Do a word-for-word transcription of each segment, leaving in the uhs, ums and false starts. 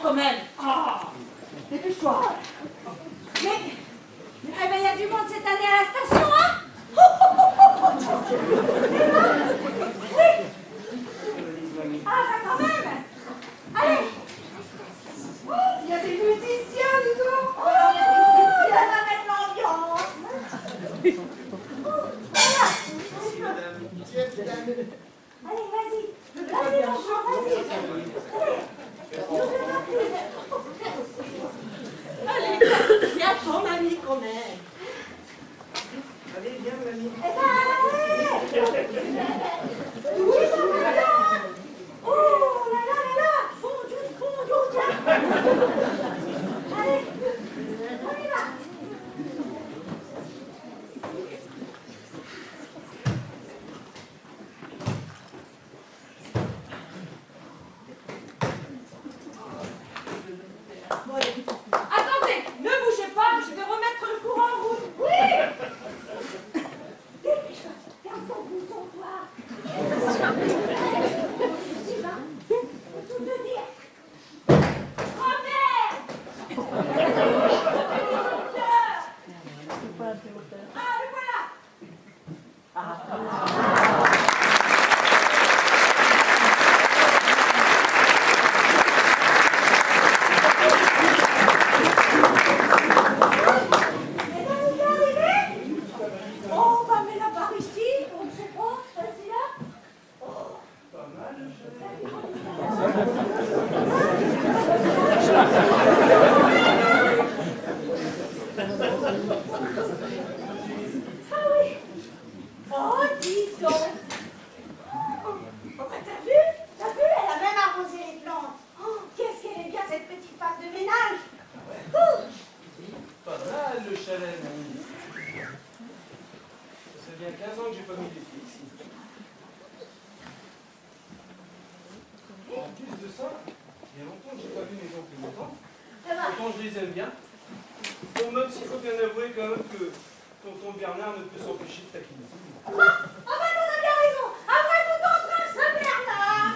quand même. Ah, dépêche-toi. Mais, eh ben, il y a du monde cette année à la station, hein? Ah, bah quand même. Allez. Il y a des musiciens, dis donc. Oh, il va mettre l'ambiance. Voilà. Allez, vas-y. Vas-y, mon grand, vas-y. Allez. Allez, viens, ton mamie qu'on aime. Allez, viens, mamie. Eh ben, allez. Oui, maman. Oh là là là là. Bon Dieu, bon Dieu, tiens. Allez, on y va. Attendez, ne bougez pas, je vais remettre le courant en route. Oui. Dépêche-toi, ferme ton bouton, toi. Sylvain, pour tout te dire. Grand-mère. Ah, le voilà. Oh, bah, mais là, par ici, on ne sait pas, facile là. Oh. Pas mal, Ah oui. Oh, dis donc. Oh, bah, t'as vu? T'as vu? Elle a même arrosé les plantes. Oh, qu'est-ce qu'elle est bien, cette petite femme de ménage. Ouh. pas mal le chalet, mamie. Ça fait bien quinze ans que j'ai pas mis les pieds ici. En plus de ça, il y a longtemps que j'ai pas vu mes oncles et mes tantes. Ça va. Pourtant, je les aime bien. Bon, même s'il faut bien avouer quand même que tonton Bernard ne peut s'empêcher de taquiner. Ah, ah bah non, on a bien raison. Après tout en train, ce Bernard.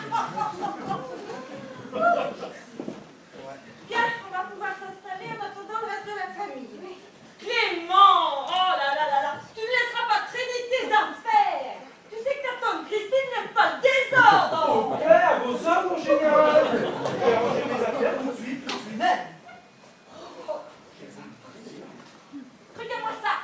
Bien, on va pouvoir s'installer en attendant le reste de la famille. Clément, oh là là là là, tu ne laisseras pas traîner tes affaires. Tu sais que ta tante Christine n'aime pas le désordre. Au clair, vos hommes, mon général. Je vais ranger mes affaires tout de suite, tout de suite. Regarde-moi ça.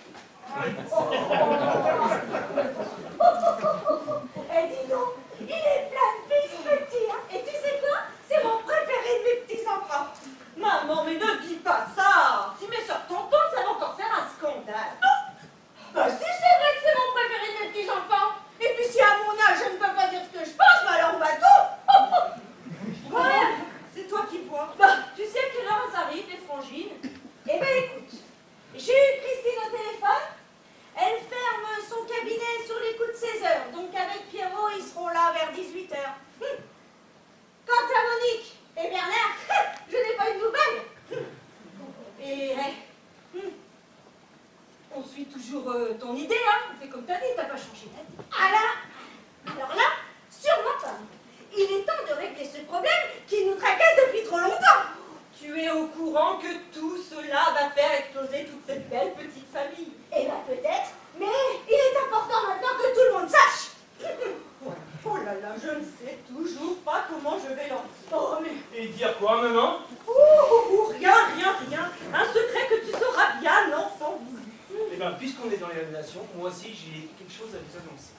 Eh, dis donc, il est plein de fils petits, hein. Et tu sais quoi? C'est mon préféré de mes petits-enfants. Maman, mais ne dis pas ça. Si mes soeurs t'entendent, ça va encore faire un scandale. Bah si, c'est vrai que c'est mon préféré de mes petits-enfants. Et puis si à mon âge, je ne peux pas dire ce que je pense, bah alors on va tout. Ouais, c'est toi qui vois. Bah, tu sais à quelle heure elles arrivent, les frangines? Eh ben écoute, j'ai eu Christine au téléphone. Elle ferme son cabinet sur les coups de seize heures. Donc avec Pierrot, ils seront là vers dix-huit heures. Hum. Quant à Monique et Bernard, je n'ai pas eu de nouvelles. Hum. Et hey, hum, on suit toujours euh, ton idée, hein. On fait comme t'as dit, t'as pas changé d'avis. Ah là, alors là, sûrement pas. Il est temps de régler ce problème qui nous tracasse depuis trop longtemps. Tu es au courant que tout cela va faire exploser toute cette belle petite famille. Eh bien peut-être, mais il est important maintenant que tout le monde sache. Oh là là, je ne sais toujours pas comment je vais leur dire. Oh mais... Et dire quoi, maman? Ouh, ouh, ouh, rien, rien, rien. Un secret que tu sauras bien, enfant. Eh bien, puisqu'on est dans les révélations, moi aussi j'ai quelque chose à vous annoncer.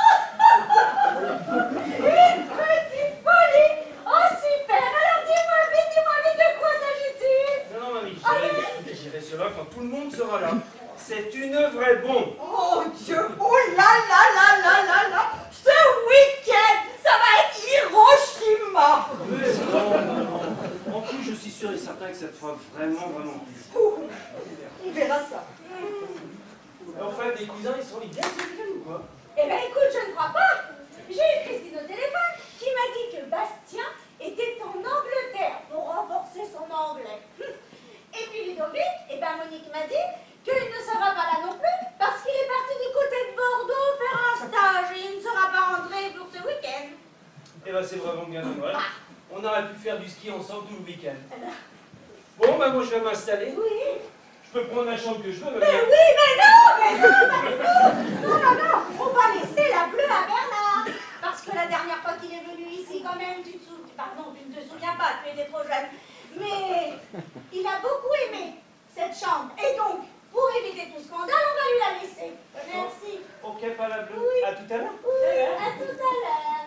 Une petite folie. Oh super, alors dis-moi vite, dis-moi vite, de quoi s'agit-il? Non, non, mamie, j'irai j'irai cela quand tout le monde sera là. C'est une vraie bombe. Oh Dieu, oh là là là là là là. Ce week-end, ça va être Hiroshima. Mais non, non, non. En plus, je suis sûr et certain que cette fois vraiment, vraiment. Ouh, on verra ça. En fait, les cousins, ils sont bien secrets ou quoi? Eh ben écoute, je ne crois pas. J'ai eu Christine au téléphone qui m'a dit que Bastien était en Angleterre pour renforcer son anglais. Et puis Ludovic, eh ben Monique m'a dit qu'il ne sera pas là non plus parce qu'il est parti du côté de Bordeaux faire un stage et il ne sera pas rentré pour ce week-end. Eh ben, c'est vraiment bien dommage. On On aurait pu faire du ski ensemble tout le week-end. Bon, bah moi je vais m'installer. Oui. Je peux prendre la chambre que je veux, Mais mais... oui, mais non, mais non, pas du tout. Non, non, non, on va laisser la bleue à Bernard. Parce que la dernière fois qu'il est venu ici, quand même, tu te souviens, pardon, tu ne te souviens pas, tu étais trop jeune. Mais il a beaucoup aimé cette chambre. Et donc, pour éviter tout scandale, on va lui la laisser. Merci. Ok, pas la bleue. Oui. À tout à l'heure. Oui, à tout à l'heure.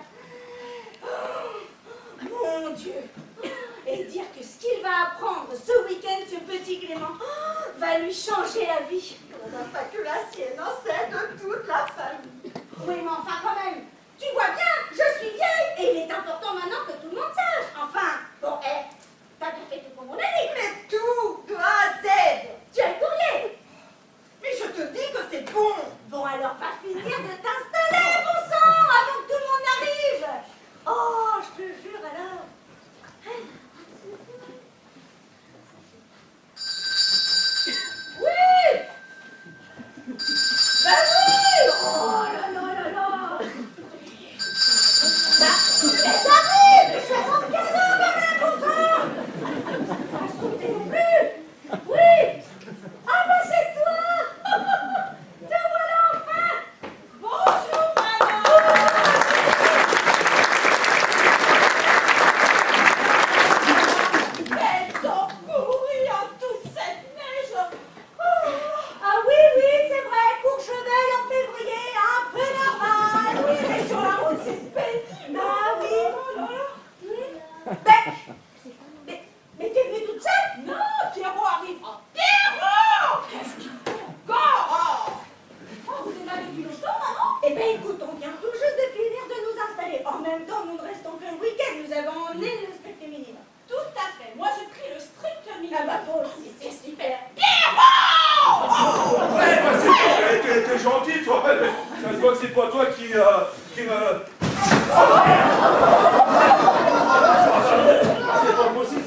Oh, mon Dieu. Et dire que ce qu'il va apprendre ce week-end, ce petit Clément, oh, va lui changer la vie. Pas que la sienne, hein, celle de toute la famille. Oui, mais enfin quand même, tu vois bien, je suis vieille et il est important maintenant que tout le monde sache. Enfin, bon, hé, t'as bien fait tout comme on a dit. Mais tout, de A à Z. Tu as le courrier. Mais je te dis que c'est bon. Bon, alors va finir de t'installer, bon sang, avant que tout le monde arrive. Oh, je te jure alors. Oui! Ben oui! Oh là là là là! Bah, mais j'arrive! soixante-quinze ans, Bernard, pour ça! Pas sauter non plus! Oui! Ah bah c'est toi! Te voilà enfin! Bonjour, maman! Quel temps pourri en toute cette neige! Oh. Ah oui, oui, c'est vrai, Courchevel en février, un peu normal. Oui, mais sur la route, c'est pénible. Ah oui. Hmm. Mais, mais, mais t'es venue toute seule? Non, Pierrot arrivera. Pierrot! Qu'est-ce qu'il fait encore? Oh, vous êtes là depuis longtemps, maman? Eh bien, écoute, on vient tout juste de finir de nous installer. En même temps, nous ne restons qu'un week-end. Nous avons emmené le strict minimum. Tout à fait. Moi, j'ai pris le strict minimum. Ah bah, toi aussi, c'est super. Pierrot! Oh. Ouais, bah c'est toi, t'es gentil, toi. Ça se voit que c'est pas toi qui, euh, qui me... C'est pas possible.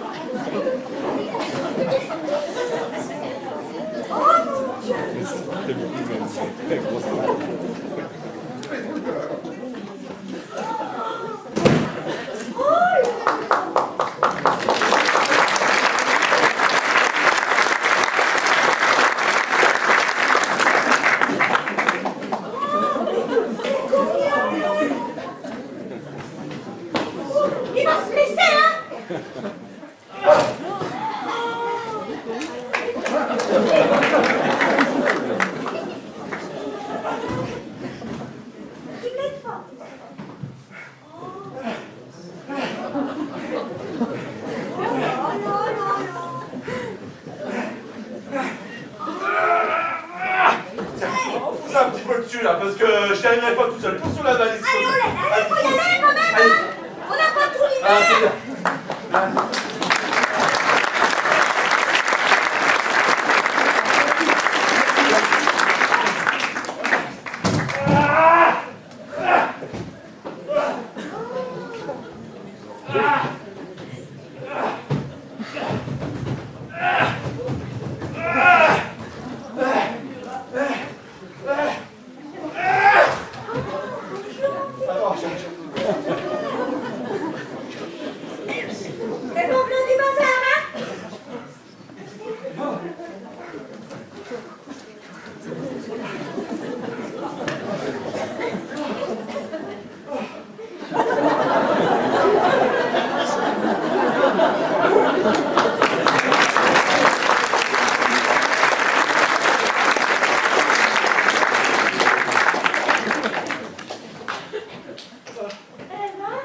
Oh mon Dieu! Il va se blesser, hein? Tu m'aides pas. Oh. Oh là là là là. Pousse un petit peu dessus, là, parce que je n'y arriverai pas tout seul. Pousse sur la valise. Allez, on l'aide. Allez, faut y aller quand même, Allez. hein. On n'a pas tout Ah, c'est l'hiver. bien. Attends, je- je- C'est bon, bleu du bazar, hein? Eh ben.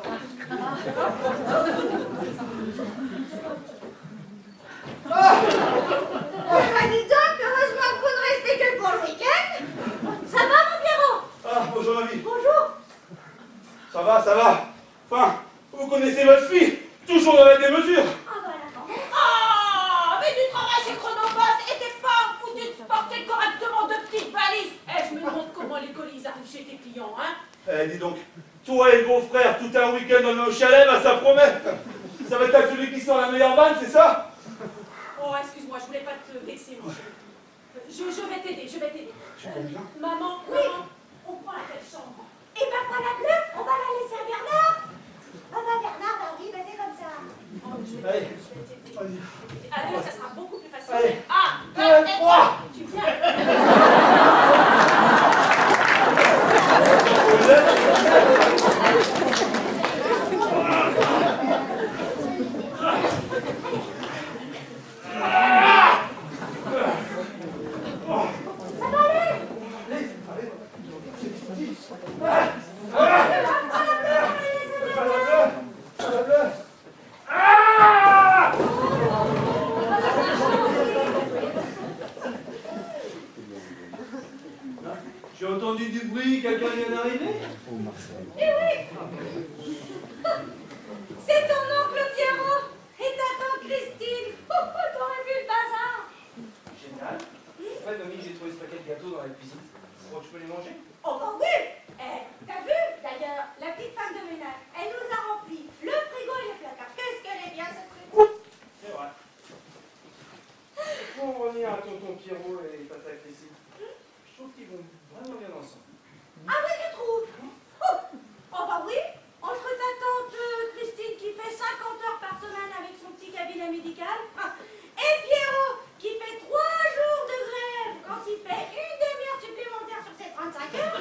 Oh, bah dis donc, heureusement que vous ne restez que pour le week-end. Ça va, mon Pierrot? Ah, bonjour, mamie. Bonjour. Ça va, ça va. Enfin, vous connaissez votre fille. Toujours dans la démesure. Ah bah là, quand même. Ah, mais du travail chez Chronopost et t'es pas foutu de porter correctement deux petites valises. Eh, je me demande comment les colis arrivent chez tes clients, hein. Eh, dis donc, toi et le beau-frère, tout un week-end dans nos chalets, bah, ça promet. Ça va être celui qui sort la meilleure vanne, c'est ça? Oh, excuse-moi, je voulais pas te vexer, mon chéri. Je, je vais t'aider, je vais t'aider. Tu comprends bien? Maman, Oui. maman, on prend la telle chambre. Et ben, pas la bleue, on va la laisser à Bernard. Ah bah Bernard, bah oui, bah c'est comme ça. Oh, je vais Allez. t'aider. À deux, ça sera beaucoup plus facile. Allez. Ah, Deux, un, et trois. Tu viens. J'ai entendu du bruit, quelqu'un vient d'arriver? Eh oui! C'est ton oncle Pierrot et ta tante Christine. Oh, t'aurais vu le bazar! Génial. En fait, mamie, j'ai trouvé ce paquet de gâteaux dans la cuisine. Tu crois que je peux les manger? Oh bah oui! Eh, t'as vu d'ailleurs, la petite femme de ménage, elle nous a rempli le frigo et le placard. Qu'est-ce qu'elle est bien cette frigo? C'est vrai. Pour en revenir à tonton Pierrot et tata Christine, je trouve qu'ils vont vraiment bien ensemble. Ah oui, tu trouves? Oh, oh bah oui, entre ta tante euh, Christine qui fait cinquante heures par semaine avec son petit cabinet médical et Pierrot qui fait trois jours de grève quand il fait une demi-heure supplémentaire sur ses trente-cinq heures.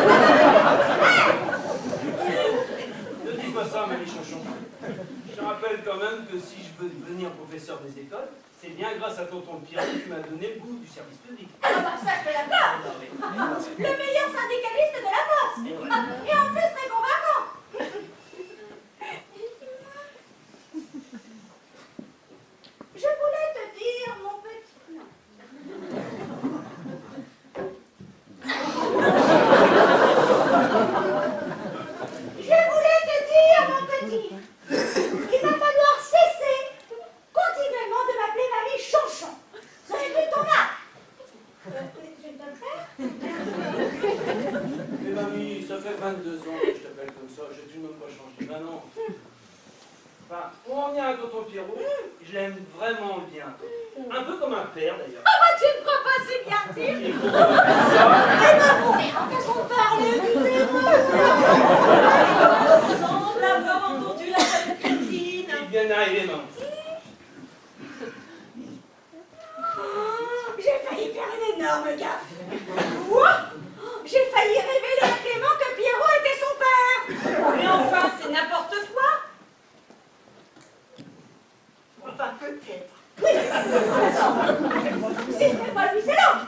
Ne dis pas ça, mamie Chanchon. Je te rappelle quand même que si je veux devenir professeur des écoles, c'est bien grâce à tonton Pierrot qui m'a donné le goût du service public. Ah bah ça, je te l'accorde. Le meilleur syndicaliste de la poste. Et en plus très convaincant. Je voulais te dire, mon petit... Non. Je voulais te dire, mon petit, qu'il va falloir cesser continuellement de m'appeler mamie Chanchon. Ça n'est plus ton âge. Euh, je vais te le faire. Mais mamie, ça fait vingt-deux ans que je t'appelle comme ça, j'ai tout de même pas changé. Ben non. Enfin, pour en venir à tonton Pierrot, je l'aime vraiment bien. Un peu comme un père d'ailleurs. Ah bah tu ne crois pas si bien dire. Il est content de faire ça. Eh ben pour rien qu'à son parler, tu sais Semble avoir entendu la tante Christine. Il vient d'arriver, maman. J'ai failli faire une énorme gaffe. Quoi? J'ai failli révéler à Clément que Pierrot était son père. Mais enfin, c'est n'importe quoi. Enfin, peut-être. Oui, c'est pas lui, c'est l'autre.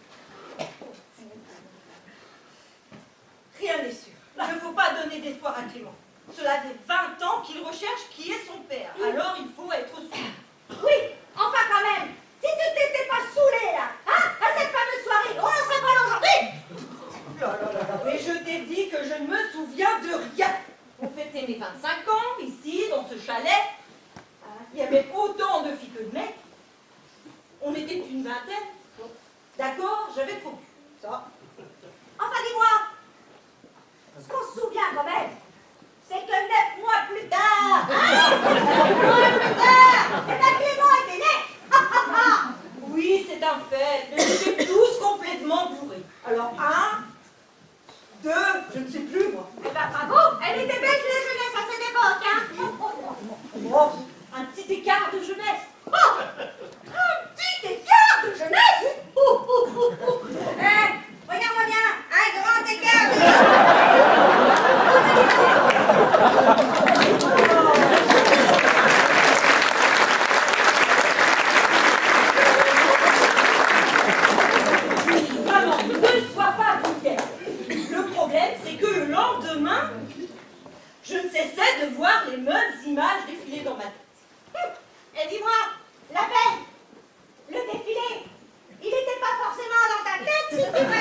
Rien n'est sûr. Il ne faut pas donner d'espoir à Clément. Cela fait vingt ans qu'il recherche qui est son père. Alors il faut être sûr. Oui, enfin quand même. Si tu t'étais pas saoulé là, hein, à cette fameuse soirée, on n'en serait pas là aujourd'hui. Là, là, là, là. Mais je t'ai dit que je ne me souviens de rien. On fêtait mes vingt-cinq ans, ici, dans ce chalet. Il y avait autant de filles que de mecs. On était une vingtaine. D'accord, j'avais trop bu. Ça. Enfin dis-moi, ce qu'on se souvient quand même, c'est que neuf mois plus tard, hein, neuf mois plus tard, eh ben Clément était né. Oui, c'est un fait. Mais ils étaient tous complètement bourrés. Alors, un, deux, je ne sais plus, moi. Eh ben bravo, elle était belle la jeunesse à cette époque, hein. Oh, un petit écart de jeunesse. Oh, un petit écart de jeunesse. Ouh, ouh, ouh, ouh. Eh, regarde-moi bien, un grand écart de Maman, ne sois pas vulgaire. Le problème, c'est que le lendemain, je ne cessais de voir les mêmes images défiler dans ma tête. Et dis-moi, la peine, le défilé, il n'était pas forcément dans ta tête si tu m'as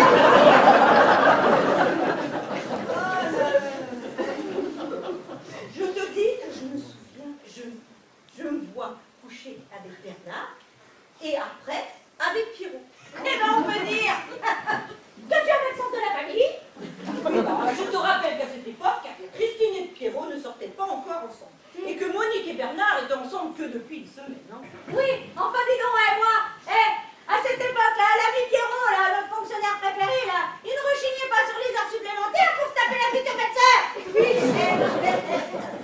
Je te dis que je me souviens, je, je me vois coucher avec Bernard et après avec Pierrot. Eh ben on peut dire que tu as le sens de la famille. Oui, bah, je te rappelle qu'à cette époque, Christine et Pierrot ne sortaient pas encore ensemble. Et que Monique et Bernard étaient ensemble que depuis une semaine. Hein. Oui, enfin dis donc, eh, moi, eh, à cette époque-là, l'ami Pierrot, là, notre fonctionnaire préféré, là, il ne rechignait pas sur les heures supplémentaires pour se taper la future belle-sœur. Oui, eh,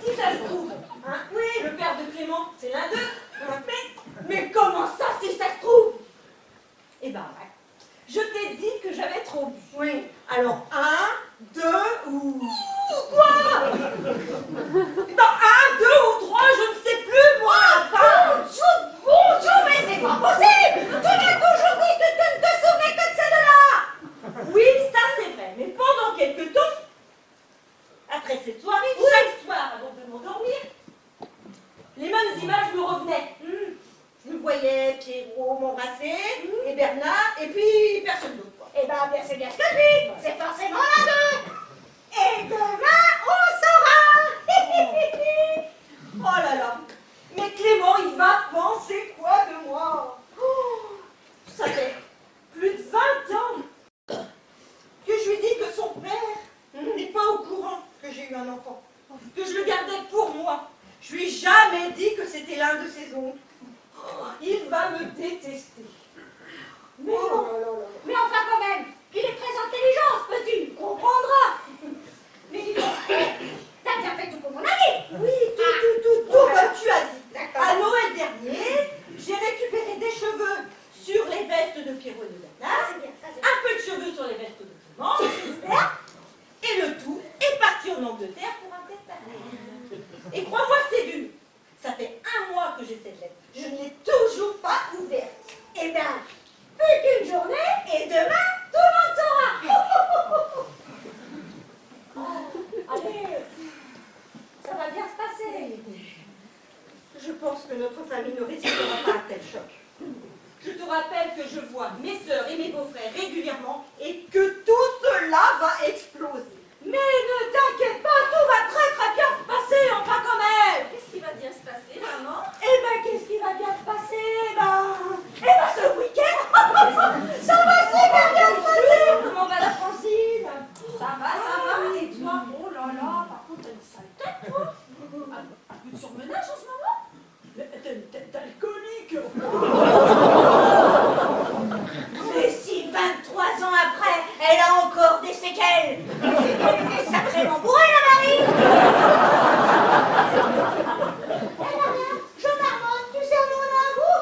voyais Pierrot m'embrasser, et Bernard, et puis personne d'autre. quoi. Eh ben, bien, c'est bien ce que je dis. C'est forcément l'un d'eux. Et demain, on saura. Oh là là. Mais Clément, il va penser quoi de moi? Oh, ça fait plus de vingt ans que je lui dis que son père n'est pas au courant que j'ai eu un enfant, que je le gardais pour moi. Je lui ai jamais dit que c'était l'un de ses oncles. Oh, il va me détester. Mais bon, mais enfin quand même, il est très intelligent, ce petit, il comprendra. Mais dis donc, t'as bien fait tout comme on a dit. Oui, tout, tout, tout, tout comme tu as dit. À Noël dernier, j'ai récupéré des cheveux sur les vestes de Pierrot et de Bernard, C'est bien, ça c'est bien. un peu de cheveux sur les vestes de Clément, et le tout est parti en Angleterre pour un test pareil. Et crois-moi, c'est dur. Ça fait un mois que j'ai cette lettre. Je ne l'ai toujours pas ouverte. Eh bien, plus qu'une journée, et demain, tout le monde saura. Allez, ça va bien se passer. Je pense que notre famille ne résistera pas à tel choc. Je te rappelle que je vois mes sœurs et mes beaux-frères régulièrement et que tout cela va exploser. Mais ne t'inquiète pas, tout va très très bien se passer, enfin quand même. Qu'est-ce qui va bien se passer, maman? Eh ben, qu'est-ce qui va bien se passer? Eh ben, eh ben ce week-end, ça va super bien se passer. Comment va la Francine? Ça va, ça va. Et toi, oh là là, par contre, t'as une sale tête, toi. Un, un peu de surmenage en ce moment? Mais t'as une tête d'alcoolique. Mais si vingt-trois ans après, elle a encore des séquelles. Elle est sacrément bourrée, la Marie. Elle a rien, je marmonne, tu sais, mon amour.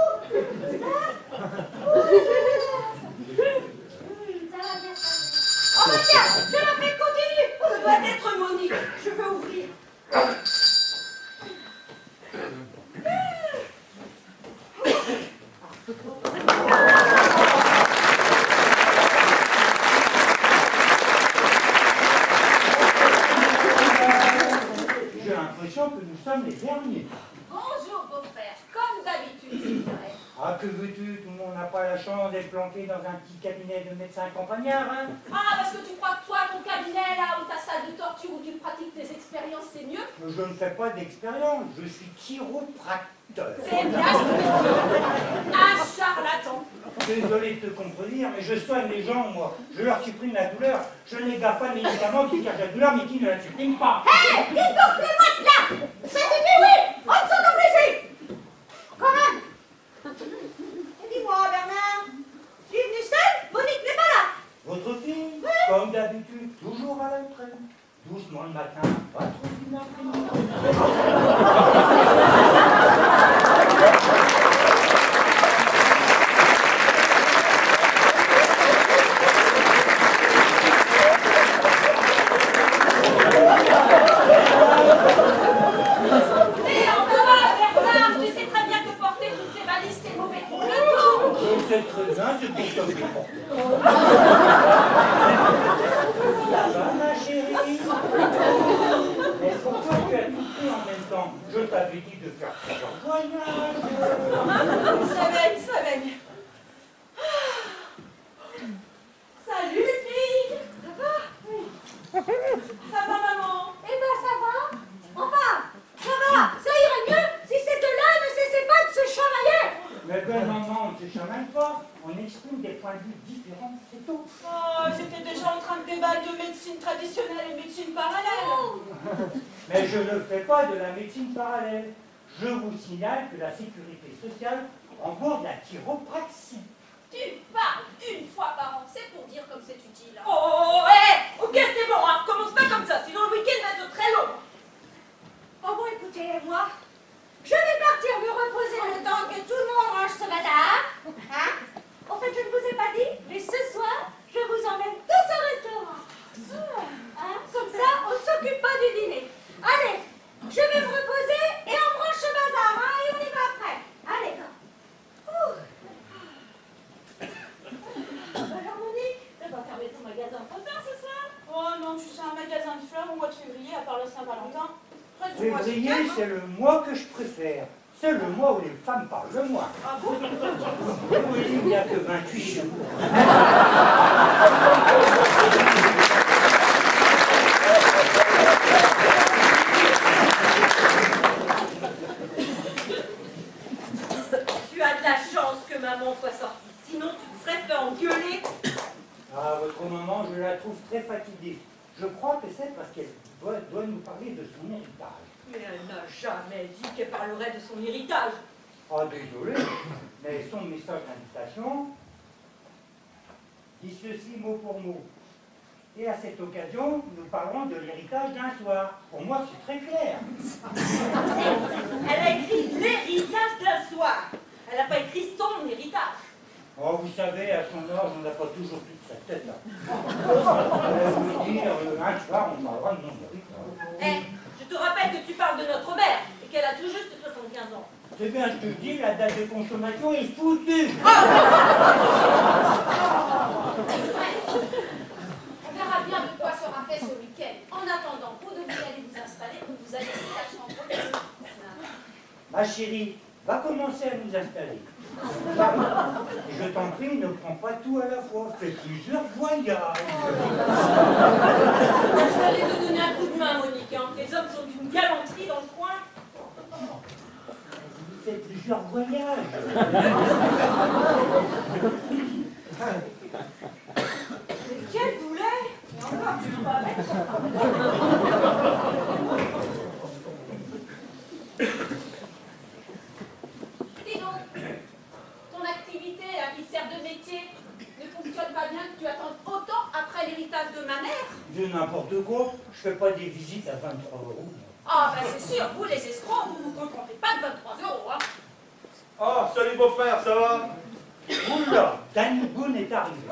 Ça va bien se passer. Oh, mais tiens, je la fais continue. Ça doit être Monique. Je veux ouvrir. J'ai l'impression que nous sommes les derniers. Bonjour, beau-frère, comme d'habitude, je dirais. Ah, que veux-tu? Tout le monde n'a pas la chance d'être planqué dans un petit cabinet de médecin campagnard, hein? Ah, parce que tu crois que toi, ton cabinet, là, ou ta salle de torture, où tu pratiques tes expériences, c'est mieux? Je ne fais pas d'expérience, je suis chiropracteur. C'est bien ce que tu dis. Un charlatan. Désolé de te contredire, mais je soigne les gens, moi. Je leur supprime la douleur. Je n'égare pas les médicaments qui cachent la douleur, mais qui ne la suppriment pas. Hé, dis donc les mottes là. Ça suffit, oui. On ne s'entend plus ici. Quand même. Et dis-moi, Bernard, tu es venu seul? Monique n'est pas là. Votre fille, comme d'habitude, toujours à la traîne. Doucement le matin, pas trop vite l'après-midi. Mais enfin, Bernard, tu sais très bien que porter toutes ces valises, c'est mauvais pour le dos. Je sais très bien, c'est pour ça que je porte. Ça va, ma chérie? Mais pourquoi tu as tout pris en même temps? Je t'avais dit de faire plusieurs voyages. Ça baigne, ça baigne. Salut les filles. Ça va? Oui. Ça va, maman? Eh ben, ça va. Enfin, ça va. Ça irait mieux si ces deux-là ne cessaient pas de se chamailler. Mais ben maman, on ne se chamaille pas. On exprime des points de vue différents, c'est tout. Oh, j'étais déjà en train de débattre de médecine traditionnelle et médecine parallèle. Mais je ne fais pas de la médecine parallèle. Je vous signale que la sécurité sociale rembourse la chiropraxie. Tu parles une fois par an, c'est pour dire comme c'est utile. Oh, oh, hé, ok, c'est bon, hein. Commence pas comme ça, sinon le week-end va être très long. Oh bon, écoutez, moi, je vais partir me reposer le temps que tout le monde range ce bazar. Hein? En fait, je ne vous ai pas dit, mais ce soir, je vous emmène tous au restaurant. Hein? Comme ça, on ne s'occupe pas du dîner. Allez, je vais me reposer et on branche ce bazar, hein, et on y va après. Allez, go. Ouh. Alors, Monique, tu vas fermer ton magasin de fleurs ce soir? Oh non, tu sais, un magasin de fleurs au mois de février, à part le Saint-Valentin. Reste du mois, Février, calme, hein. c'est le mois que je préfère. C'est le mois où les femmes parlent le moins. Ah bon? Oui, il n'y a que vingt-huit jours. Tu as de la chance que maman soit sortie. Sinon, tu te serais fait engueuler. Ah, votre maman, je la trouve très fatiguée. Je crois que c'est parce qu'elle doit, doit nous parler de son héritage. Mais elle n'a jamais dit qu'elle parlerait de son héritage. Ah, désolé, mais son message d'invitation dit ceci mot pour mot. Et à cette occasion, nous parlerons de l'héritage d'un soir. Pour moi, c'est très clair. Elle a écrit l'héritage d'un soir. Elle n'a pas écrit son héritage. Oh, vous savez, à son âge, on n'a pas toujours toute sa tête. Hein. Euh, vous dire, euh, un soir, on parlera de mon héritage. Eh, je te rappelle que tu parles de notre mère et qu'elle a tout juste soixante-quinze ans. C'est bien, je te dis, la date de consommation est foutue. On verra bien de quoi sera fait ce week-end. En attendant, vous devez aller vous installer, vous allez laisser la chambre. Ma chérie, va commencer à nous installer. Et je t'en prie, ne prends pas tout à la fois. Fais plusieurs voyages. Je vais aller te donner un coup de main, Monique. Hein. Les hommes sont d'une galanterie dans le coin. Fais plusieurs voyages. Mais quel boulet! Et encore, tu veux pas mettre? Dis donc, ton activité là, qui te sert de métier ne fonctionne pas bien que tu attendes autant après l'héritage de ma mère? De n'importe quoi. Je fais pas des visites à vingt-trois euros. Ah, ben c'est sûr, vous les escrocs, vous vous contentez pas de vingt-trois euros, hein. Ah, salut beau-frère, ça va? Oula, Danny Boone est arrivé.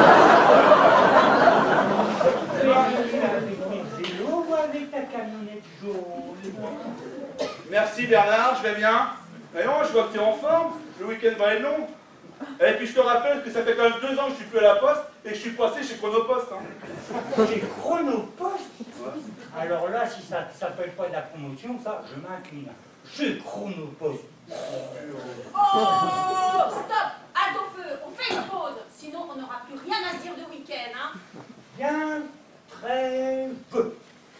Tu es arrivé avec ton vélo ou avec ta camionnette jaune? Merci Bernard, je vais bien. D'ailleurs, je vois que tu es en forme, le week-end va être long. Et puis je te rappelle que ça fait quand même deux ans que je suis plus à la poste et que je suis passé chez Chronopost. Hein. J'ai Chronopost. Alors là, si ça ne s'appelle pas de la promotion, ça, je m'incline. Chez Chronopost. Oh, stop, halte au feu, on fait une pause. Sinon, on n'aura plus rien à se dire de week-end, hein. Bien, très peu.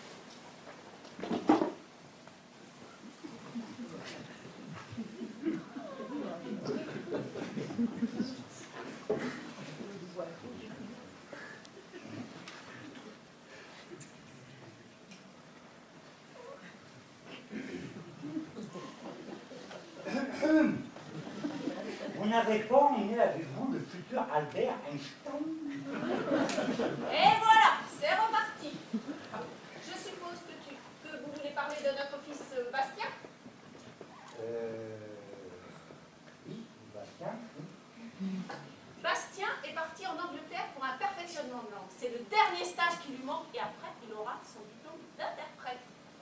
Vous n'avez pas emmené avec vous le futur Albert Einstein? Et voilà, c'est reparti. Je suppose que, tu, que vous voulez parler de notre fils euh, Bastien? Euh... Oui, Bastien. Bastien est parti en Angleterre pour un perfectionnement de langue. C'est le dernier stage qui lui manque et après, il aura son diplôme d'interprète.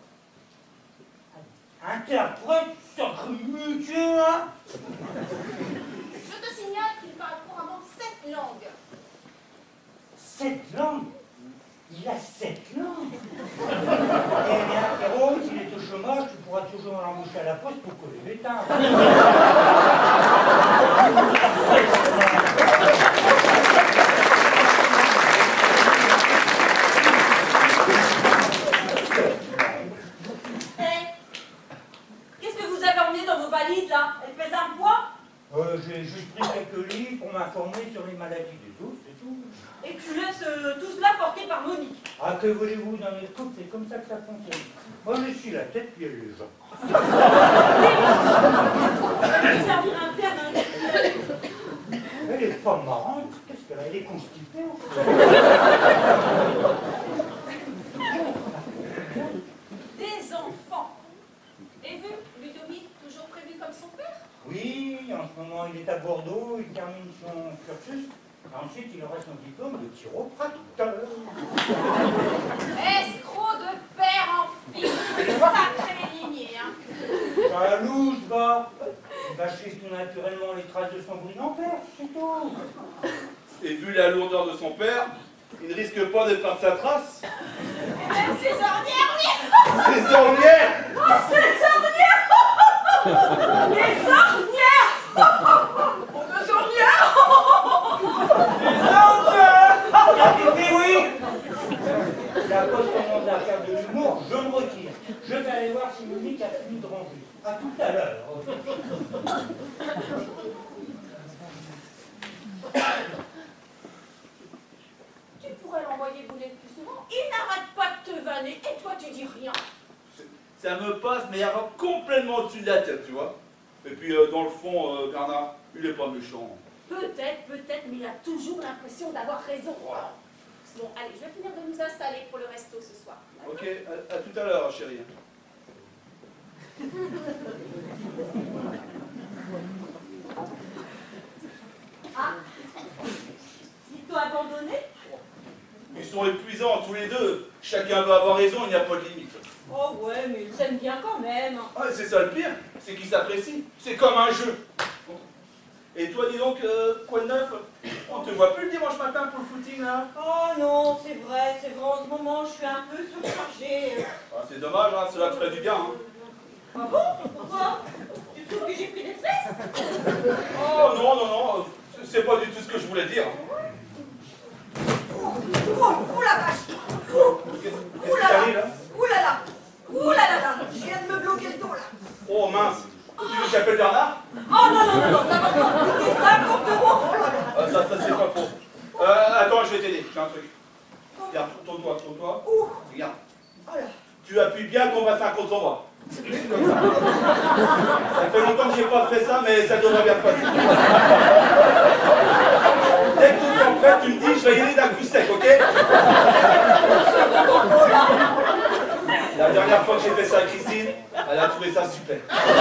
Interprète, sacré métier, hein? Je te signale qu'il parle couramment sept langues. Sept langues? Il a sept langues? Eh bien, Pierrot, s'il est au chômage, tu pourras toujours l'embaucher à la poste pour coller les timbres. Euh, j'ai juste pris quelques livres pour m'informer sur les maladies des os, c'est tout. Et tu laisses euh, tout cela porté par Monique. Ah, que voulez-vous, dans les couples, c'est comme ça que ça fonctionne. Moi, je suis la tête, puis elle les gens. Elle est pas marrante, qu'est-ce qu'elle a? Elle est constipée, en fait. Des enfants. Et vu, Ludovic, toujours prévu comme son père? Oui, en ce moment, il est à Bordeaux, il termine son cursus. Ensuite, il aura son diplôme de chiropracteur. Escroc de père en fils, sacrée lignée, hein. Ça louche, va. Il va suivre tout naturellement les traces de son brillant père, c'est tout. Et vu la lourdeur de son père, il ne risque pas de perdre sa trace. Et même ses ornières, oui. Ses ornières! Oh, ses ornières. Une drangée. À tout à l'heure. Tu pourrais l'envoyer bouler plus souvent. Il n'arrête pas de te vanner et toi tu dis rien. Ça me passe, mais il y a complètement au-dessus de la tête, tu vois. Et puis, euh, dans le fond, euh, Bernard, il est pas méchant. Peut-être, peut-être, mais il a toujours l'impression d'avoir raison. Bon, allez, je vais finir de nous installer pour le resto ce soir. Ok, à, à tout à l'heure, chérie. Ah, ils t'ont abandonné? Ils sont épuisants, tous les deux. Chacun veut avoir raison, il n'y a pas de limite. Oh ouais, mais ils s'aiment bien quand même. Ah, c'est ça le pire, c'est qu'ils s'apprécient. C'est comme un jeu. Et toi, dis donc, euh, quoi de neuf? On te voit plus le dimanche matin pour le footing, là? Oh non, c'est vrai, c'est vrai, en ce moment, je suis un peu surchargée. Ah, c'est dommage, hein, cela te ferait du bien. Hein. Ah bon? Pourquoi? Tu trouves que j'ai pris des fesses? Oh non, non, non, c'est pas du tout ce que je voulais dire. Oh, oh, oh la vache! Oh, Qu'est-ce oh qui là t'arrive, là! là? Oh là là! Oh là là là! Je viens de me bloquer le dos, là! Oh mince, tu veux que j'appelle Bernard? Oh non, non, non, non, ça va pas me coûter cinquante euros! Oh là là! Ah, ça, ça c'est pas faux. Euh, attends, je vais t'aider, j'ai un truc. Regarde, tourne-toi, tourne-toi. Ouh. Regarde. Oh là! Tu appuies bien ton bassin contre son bras. Comme ça. Ça fait longtemps que j'ai pas fait ça, mais ça devrait bien se passer. Dès que tu es prêt, tu me dis, je vais y aller d'un coup sec, ok? La dernière fois que j'ai fait ça à Christine, elle a trouvé ça super.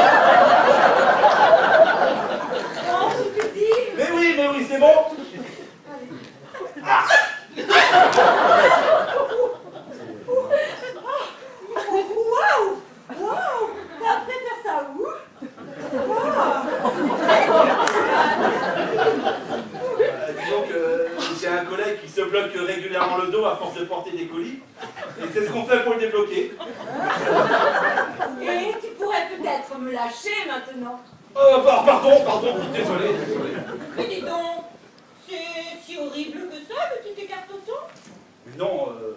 Oh, je te dis! Mais oui, mais oui, c'est bon. Ah. Waouh! Waouh! T'as appris à faire ça où? Euh, disons que j'ai un collègue qui se bloque régulièrement le dos à force de porter des colis. Et c'est ce qu'on fait pour le débloquer. Et tu pourrais peut-être me lâcher maintenant. Oh, pardon, pardon, désolé, désolé. Mais dis donc, c'est si horrible que ça que tu t'écartes autant? Mais non, euh...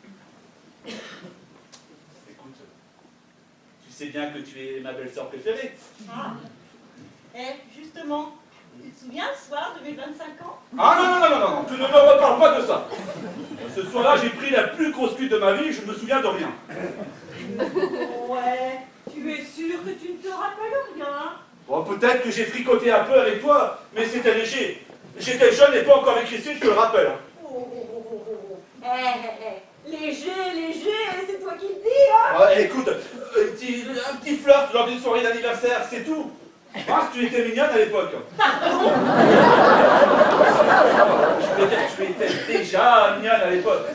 écoute, tu sais bien que tu es ma belle-sœur préférée. Ah. Eh, justement, tu te souviens le soir de mes vingt-cinq ans? Ah non, non, non, non, non, tu ne me reparles pas de ça. Ce soir-là, j'ai pris la plus grosse cuite de ma vie et je ne me souviens de rien. Ouais, tu es sûr que tu ne te rappelles rien? Bon, peut-être que j'ai fricoté un peu avec toi, mais c'était léger. J'étais jeune et pas encore avec Christine, je te le rappelle. Oh, oh, oh, oh, oh. Eh, eh, eh, léger, léger, c'est toi qui le dis, hein? Ah, écoute, un petit, un petit flirt lors d'une soirée d'anniversaire, c'est tout. Ah, tu étais mignonne à l'époque. Je veux dire, tu étais déjà mignonne à l'époque.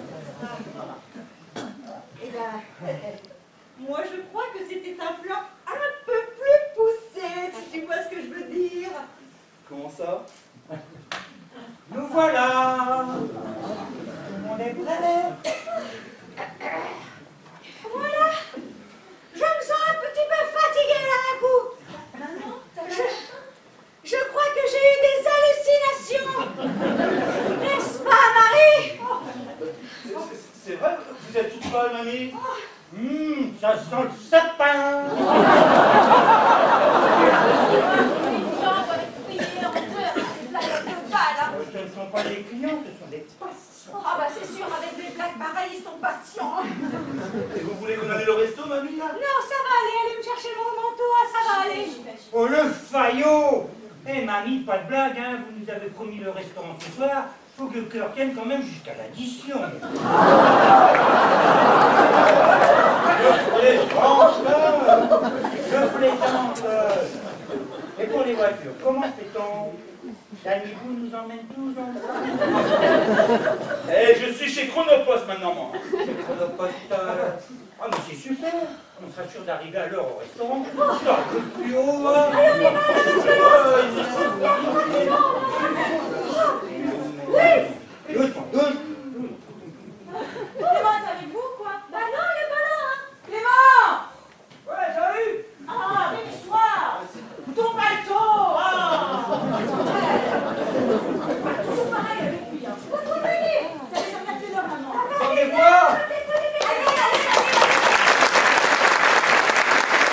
Eh ben, moi je crois que c'était un flirt un peu plus poussé, si tu vois ce que je veux dire. Comment ça? Nous voilà. Tout le monde est prêt? Voilà. Je me sens un petit peu fatiguée là d'un coup. Maman, t'as Je, je crois que j'ai eu des hallucinations. N'est-ce pas, Marie? C'est- C'est vrai? Vous êtes toute folle, mamie? Hum, ça sent le sapin. Ce ne sont pas des clients, ce sont des patients. Ah bah c'est sûr, avec des blagues pareilles, ils sont patients. Et vous voulez qu'on aille au resto, mamie, là? Non, ça va aller, allez me chercher mon manteau, ah, ça va aller. Oh, le faillot! Eh, mamie, pas de blague, hein, vous nous avez promis le restaurant ce soir. Faut que le cœur tienne quand même jusqu'à l'addition. Je plaisante, je plaisante. Et pour les voitures, comment fait-on? Danibou nous emmène tous en Eh, je suis chez Chronopost maintenant, moi. Chronopost. Ah, mais c'est super. On sera sûr d'arriver à l'heure au restaurant. Ça, le plus haut. hein. Doucement, doucement. Clément est avec vous, quoi? Bah non, il est pas là, hein. Clément! Ouais, j'arrive. Ah, mais l'histoire. Ton bateau! Ah! Toujours pareil avec lui, hein. Vous venez. Vous allez sortir plus l'heure, maman. Allez voir. Allez, allez, allez, allez.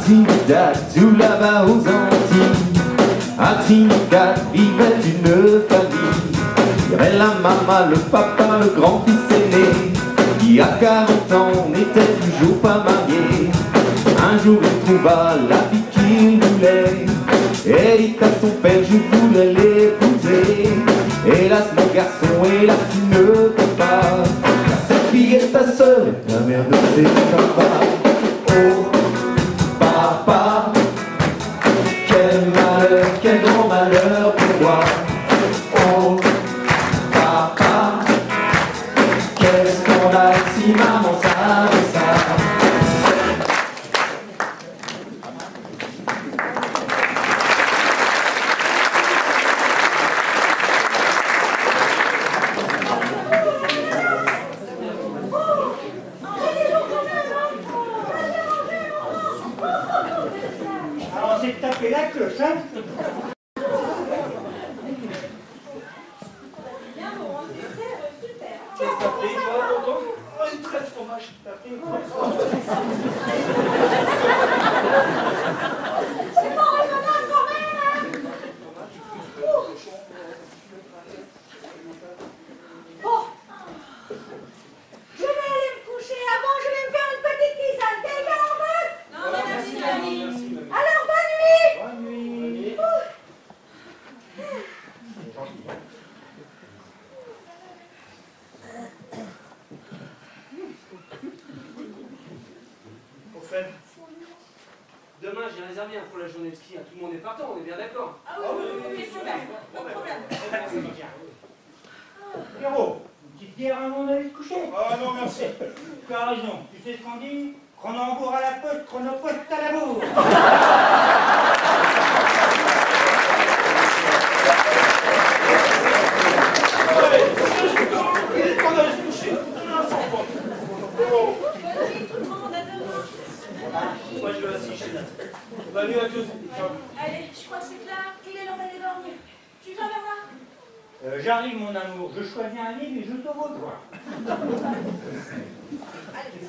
Trinidad ou là-bas aux Antilles. À Trinidad vivait une famille. Il y avait la maman, le papa, le grand-fils aîné, qui à quarante ans n'était toujours pas marié. Un jour il trouva la fille qu'il voulait, et il dit à son père, je voulais l'épouser. Hélas mon garçon, hélas tu ne peux pas, car cette fille est ta sœur et ta mère de ses papas. Oh papa, quel malheur, quel grand malheur pour moi. Oh papa, quel scandale si maman savait ça. Alors, c'est de taper la cloche, hein? Bien, bon, c'est super. Ça s'appelait quoi, tonton? Oh, une tresse fromage. T'as pris une tresse fromage. C'est pas raisonnable quand même, hein? Bon. Je vais aller me coucher. Avant, je vais me faire une petite tisane. Quelqu'un en veut? Non, merci, mamie. Merci, mamie. Alors, bonne nuit. Bonne nuit. Au fait, demain j'ai réservé un pour la journée de ski. Tout le monde est partant, on est bien d'accord. Ah oui, oui, oui, oui, c'est vrai. Pas de problème. Pierrot, une petite bière avant d'aller te coucher? Ah non, merci. Tu as raison, tu sais ce qu'on dit? Chronombourg à la poste, chronoposte à la bourre. Il est temps d'aller se coucher. Un sans faute. Oh. Bonne nuit, tout le monde, à demain. Moi je vais assis chez Nat. Bonne nuit à tous. Allez, je crois que c'est clair. Il est l'heure d'aller dormir. Tu viens, Bernard? Euh, J'arrive, mon amour, je choisis un livre et je te rejoins. Allez,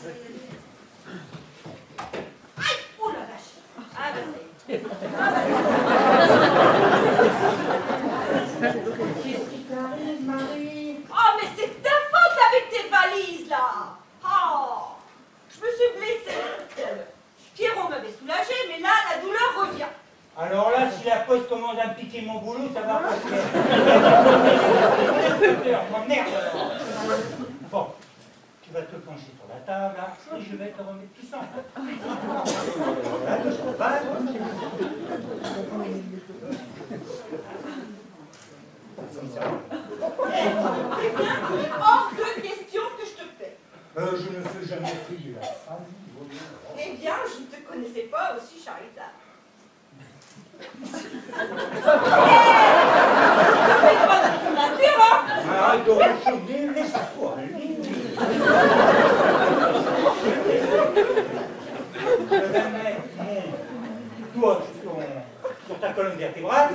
aïe! Oh la vache! Ah bah ça y est. Ah bah Qu'est-ce qui t'arrive, Marie? oh, mais c'est ta faute avec tes valises, là! Oh! Je me suis blessée. Pierrot m'avait soulagée, mais là, la douleur revient. Alors là, si la poste commence à me piquer mon boulot, ça va pas se faire. Oh, merde alors. Bon, tu vas te pencher sur la table, là, et je vais te remettre tout ça. Voilà, touche pas. Hors de question que je te fais. Euh, je ne fais jamais plus de la femme. Eh bien, je ne te connaissais pas aussi charitable. Fais pas de nature, hein! Arrête de rechauffer, laisse-toi aller. Je vais mettre mon doigt sur, ton, sur ta colonne vertébrale.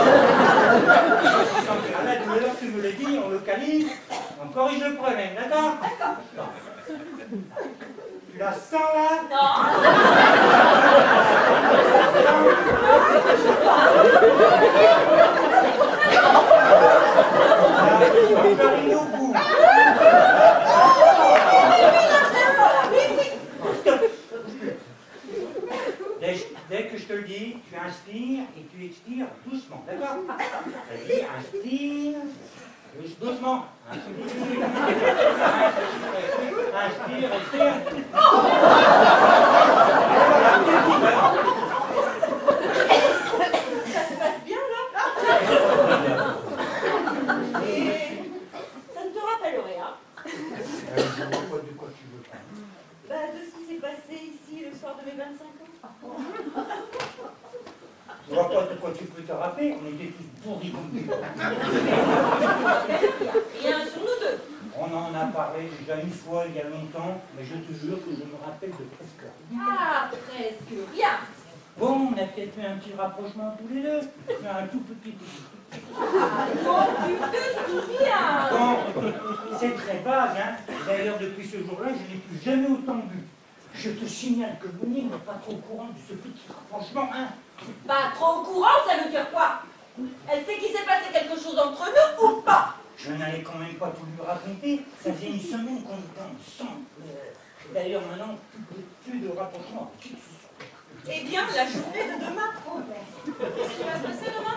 Quand tu as la douleur, tu me le dis, on localise, on corrige le problème, d'accord? D'accord. Tu la sens là? Non. Là, tu vas arriver au bout. Stop. Dès, dès que je te le dis, tu inspires et tu expires doucement, d'accord? Vas-y, inspire. Juste doucement. Inspire. Inspire, expire. Ça se passe bien, là? Et ça ne te rappelle rien? Euh, je vois pas de quoi tu veux parler. Bah, de ce qui s'est passé ici le soir de mes vingt-cinq ans. Je vois pas de quoi tu peux te rappeler, on était tous pourris comme des cons. Rien sur nous deux. On en a parlé déjà une fois il y a longtemps, mais je te jure que je me rappelle de presque rien. Ah, presque rien. Bon, on a peut-être fait un petit rapprochement tous les deux, mais un tout petit petit. Ah, non, tu te souviens. Bon, c'est très vague, hein. D'ailleurs, depuis ce jour-là, je n'ai plus jamais autant bu. je te signale que Monique n'est pas trop au courant de ce petit rapprochement, hein. Pas trop au courant, ça veut dire quoi? Elle sait qu'il s'est passé quelque chose entre nous ou pas? Je n'allais quand même pas tout lui raconter. Ça fait une semaine qu'on était ensemble. Euh, D'ailleurs, maintenant, plus, plus de rapprochement. Eh bien, la journée de demain. Oh, ben. Qu'est-ce qui va se passer demain?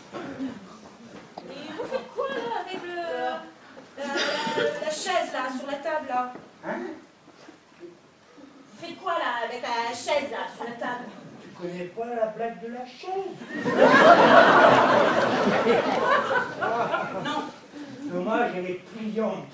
Et vous faites quoi, là, avec le... La, la, la chaise, là, sur la table, là? Hein? Vous faites quoi, là, avec la chaise, là, sur la table? Tu connais pas la blague de la chaise? Non. Dommage, elle est pliante.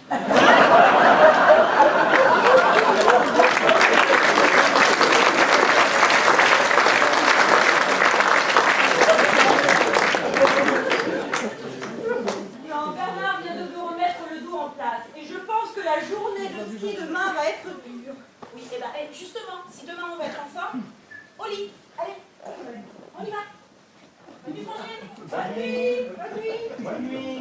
Non, Bernard vient de vous remettre le dos en place. Et je pense que la journée de ski demain va être dure. Oui, et ben, eh, justement, si demain on va être en forme, au lit. Allez, on y va. Bonne nuit, Frangine. Bonne nuit. Bonne nuit. Bonne nuit.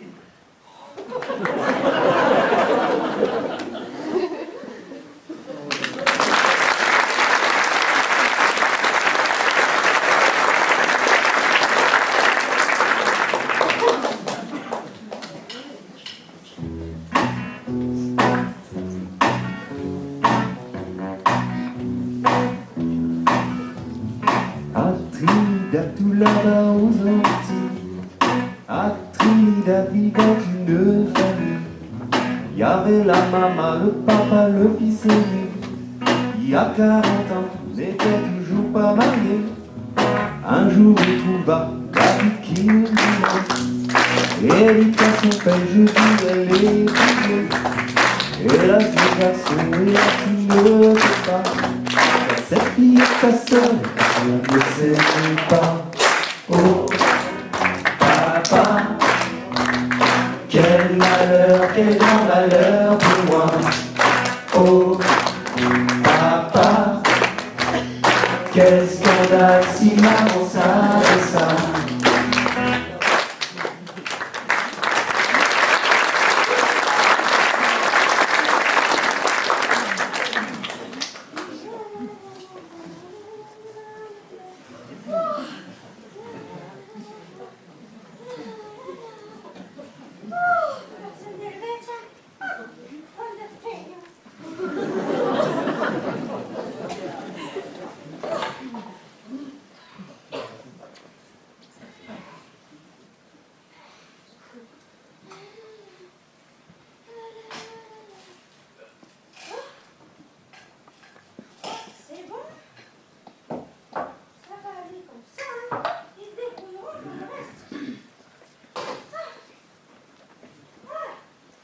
À Trinidad, tout là-bas aux Antilles, à Trinidad vivait une famille. Il y avait la maman, le papa, le fils aîné. Il y a quarante ans, n'était toujours pas marié. Un jour il trouva la vie qui le voulait. Et il dit à son père, je dis, elle est doublée. Et là, ce garçon, et là, tu ne sais pas. Cette fille est ta sœur, on ne sait pas. Oh, papa, quel malheur, quel grand malheur pour moi. Oh, papa, quel scandale si maman savait ça. C'est bon? Ça va aller comme ça, hein? Ils se débrouilleront pour le reste. Ah. Ah.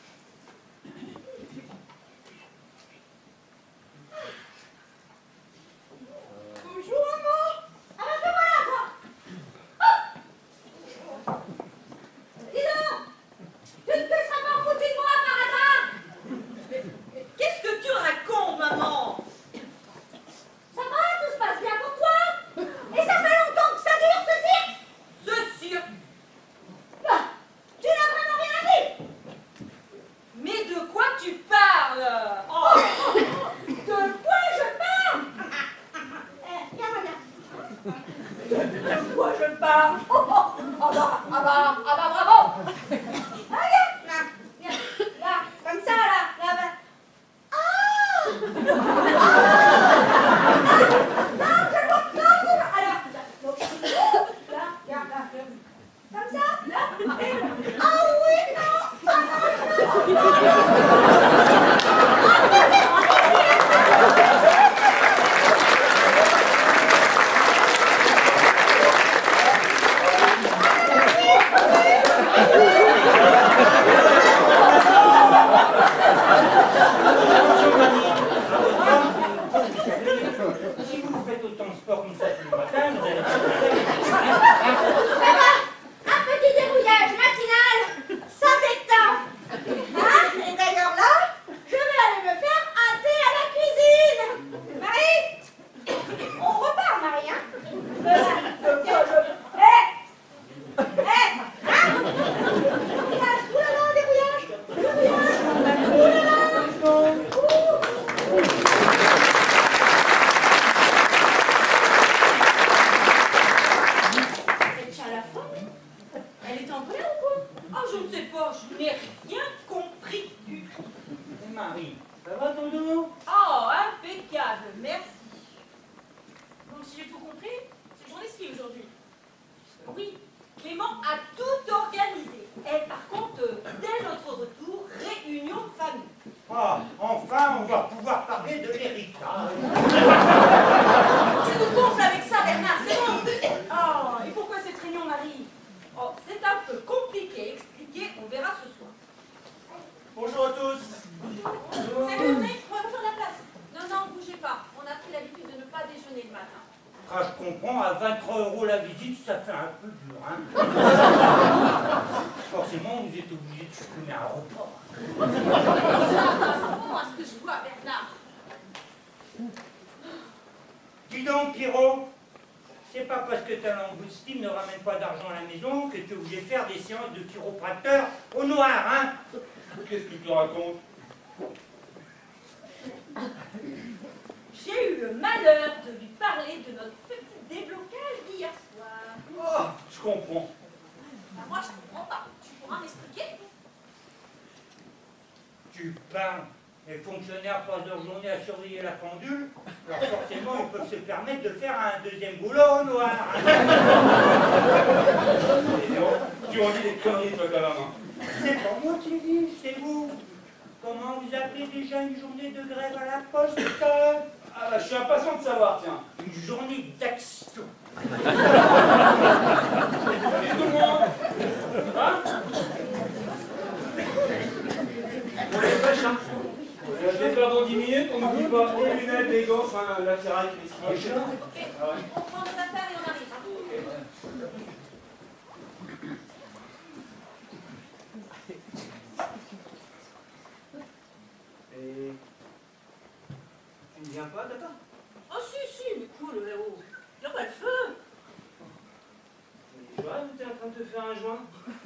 Bonjour, maman. Ah ben te voilà, toi. Oh. Dis donc, tu ne te serais pas foutu de moi par hasard? Qu'est-ce que tu racontes, maman? Ça va, tout se passe bien pour toi? Et ça fait longtemps que ça dure, ce cirque? Ce cirque. Bah, tu n'as vraiment rien dit. Mais de quoi tu parles? Oh. De quoi je parle? Eh, viens, regarde. De quoi je parle? Oh, oh. Ah bah, ah bah, ah bah, bravo. Regarde, là, viens, là, comme ça, là, là, là. Ah! Non, je vois, non, non, alors, donc, là, viens, là, comme ça, là, et, ah oui, non, ah non, non, Si vous faites autant de sport comme ça tous les matins, vous allez... un petit dérouillage matinal, ça détend. Hein? Et d'ailleurs là, je vais aller me faire un thé à la cuisine. Marie, on repart, Marie, hein? Euh, tiens, je... Hé! Hé! Hein? Dérouillage, oulala, dérouillage, dérouillage, oulala. Ouh. si j'ai tout compris, c'est journée ski aujourd'hui. Oui, Clément a tout organisé. Et par contre, euh, dès notre retour, réunion de famille. Ah, enfin, on va pouvoir parler de l'héritage. Tu nous gonfles avec ça, Bernard, c'est bon. Oh, et pourquoi cette réunion, Marie? Oh, c'est un peu compliqué à expliquer, on verra ce soir. Bonjour à tous. Salut, André, on va vous faire la place. Non, non, bougez pas. On a pris l'habitude de ne pas déjeuner le matin. Ah, je comprends, à vingt-trois euros la visite, ça fait un peu dur, hein. Forcément, vous êtes obligé de supprimer un repas. Comment est-ce que je vois, Bernard? Dis donc, Pierrot, c'est pas parce que ta langoustine ne ramène pas d'argent à la maison que tu es obligé de faire des séances de chiropracteur au noir, hein. Qu'est-ce que tu te racontes? J'ai eu le malheur de lui parler de notre petit déblocage d'hier soir. Oh, je comprends. Ben, moi, je comprends pas. Tu pourras m'expliquer? Tu parles. Les fonctionnaires passent leur journée à surveiller la pendule, alors forcément, ils peuvent se permettre de faire un deuxième boulot au noir. Hein. Tu en dis des conneries, toi, quand même. Hein. C'est pas moi qui dis, c'est vous. Comment vous appelez déjà une journée de grève à la poste, ça? Ah bah, je suis impatient de savoir, tiens. Une journée d'action. Et tout le monde? Hein? On est fraîche, hein? Je vais faire dans dix minutes, on n'oublie pas les lunettes, les gants, enfin, la ferraille, les skis. Ok, Ah ouais. on prend nos affaires et on arrive. Hein. Et... Tu ne viens pas, Tata? Oh si, si, mais cool, le héros. Y'a pas le feu. Mais Joanne, t'es en train de te faire un joint.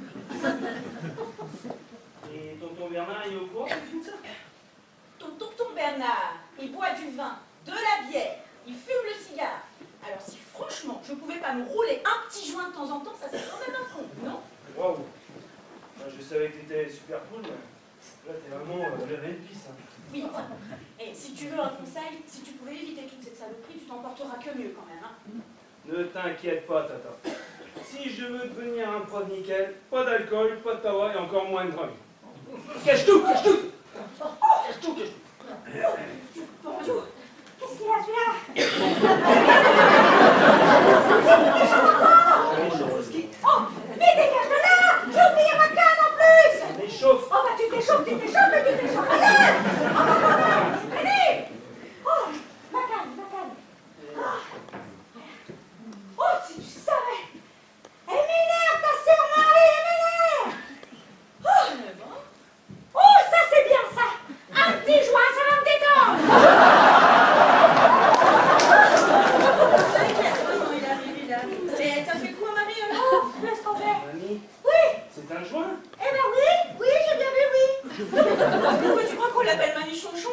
Et tonton Bernard, il est au courant que tu filmes ça? Ton tonton Bernard, il boit du vin, de la bière, il fume le cigare. Alors si franchement, je pouvais pas me rouler un petit joint de temps en temps, ça serait quand même un con, non? Waouh! Je savais que t'étais super cool, mais là t'es vraiment euh, level pisse. Hein. Oui, enfin, et si tu veux un conseil, si tu pouvais éviter toute cette saloperie, tu t'en porteras que mieux quand même, hein. Ne t'inquiète pas, Tata. Si je veux devenir un pro de nickel, pas d'alcool, pas de tabac et encore moins de drogue. Cache tout, cache tout! Cache tout, cache tout! Bonjour. Qu'est-ce qu'il y a, celui-là? Oh, mais dégage de là! J'ai oublié ma canne en plus! On échauffe! Oh, bah tu t'échauffes, tu t'échauffes, mais tu t'échauffes rien! Oh, bah, bah, bah, allez! Oh, ma canne, ma canne. Oh, oh si tu savais! Elle m'énerve, ta sœur Marie, elle m'énerve! Oh, oh, ça c'est bien ça! Un petit joint, ça va me détendre! C'est clair, comment il arrive là. Et t'as fait quoi, Marie, alors? Oh, laisse tomber! Mamie, Oui! c'est un joint? Eh ben oui, oui, j'ai bien vu, oui! Pourquoi tu crois qu'on l'appelle Mamie Chonchon?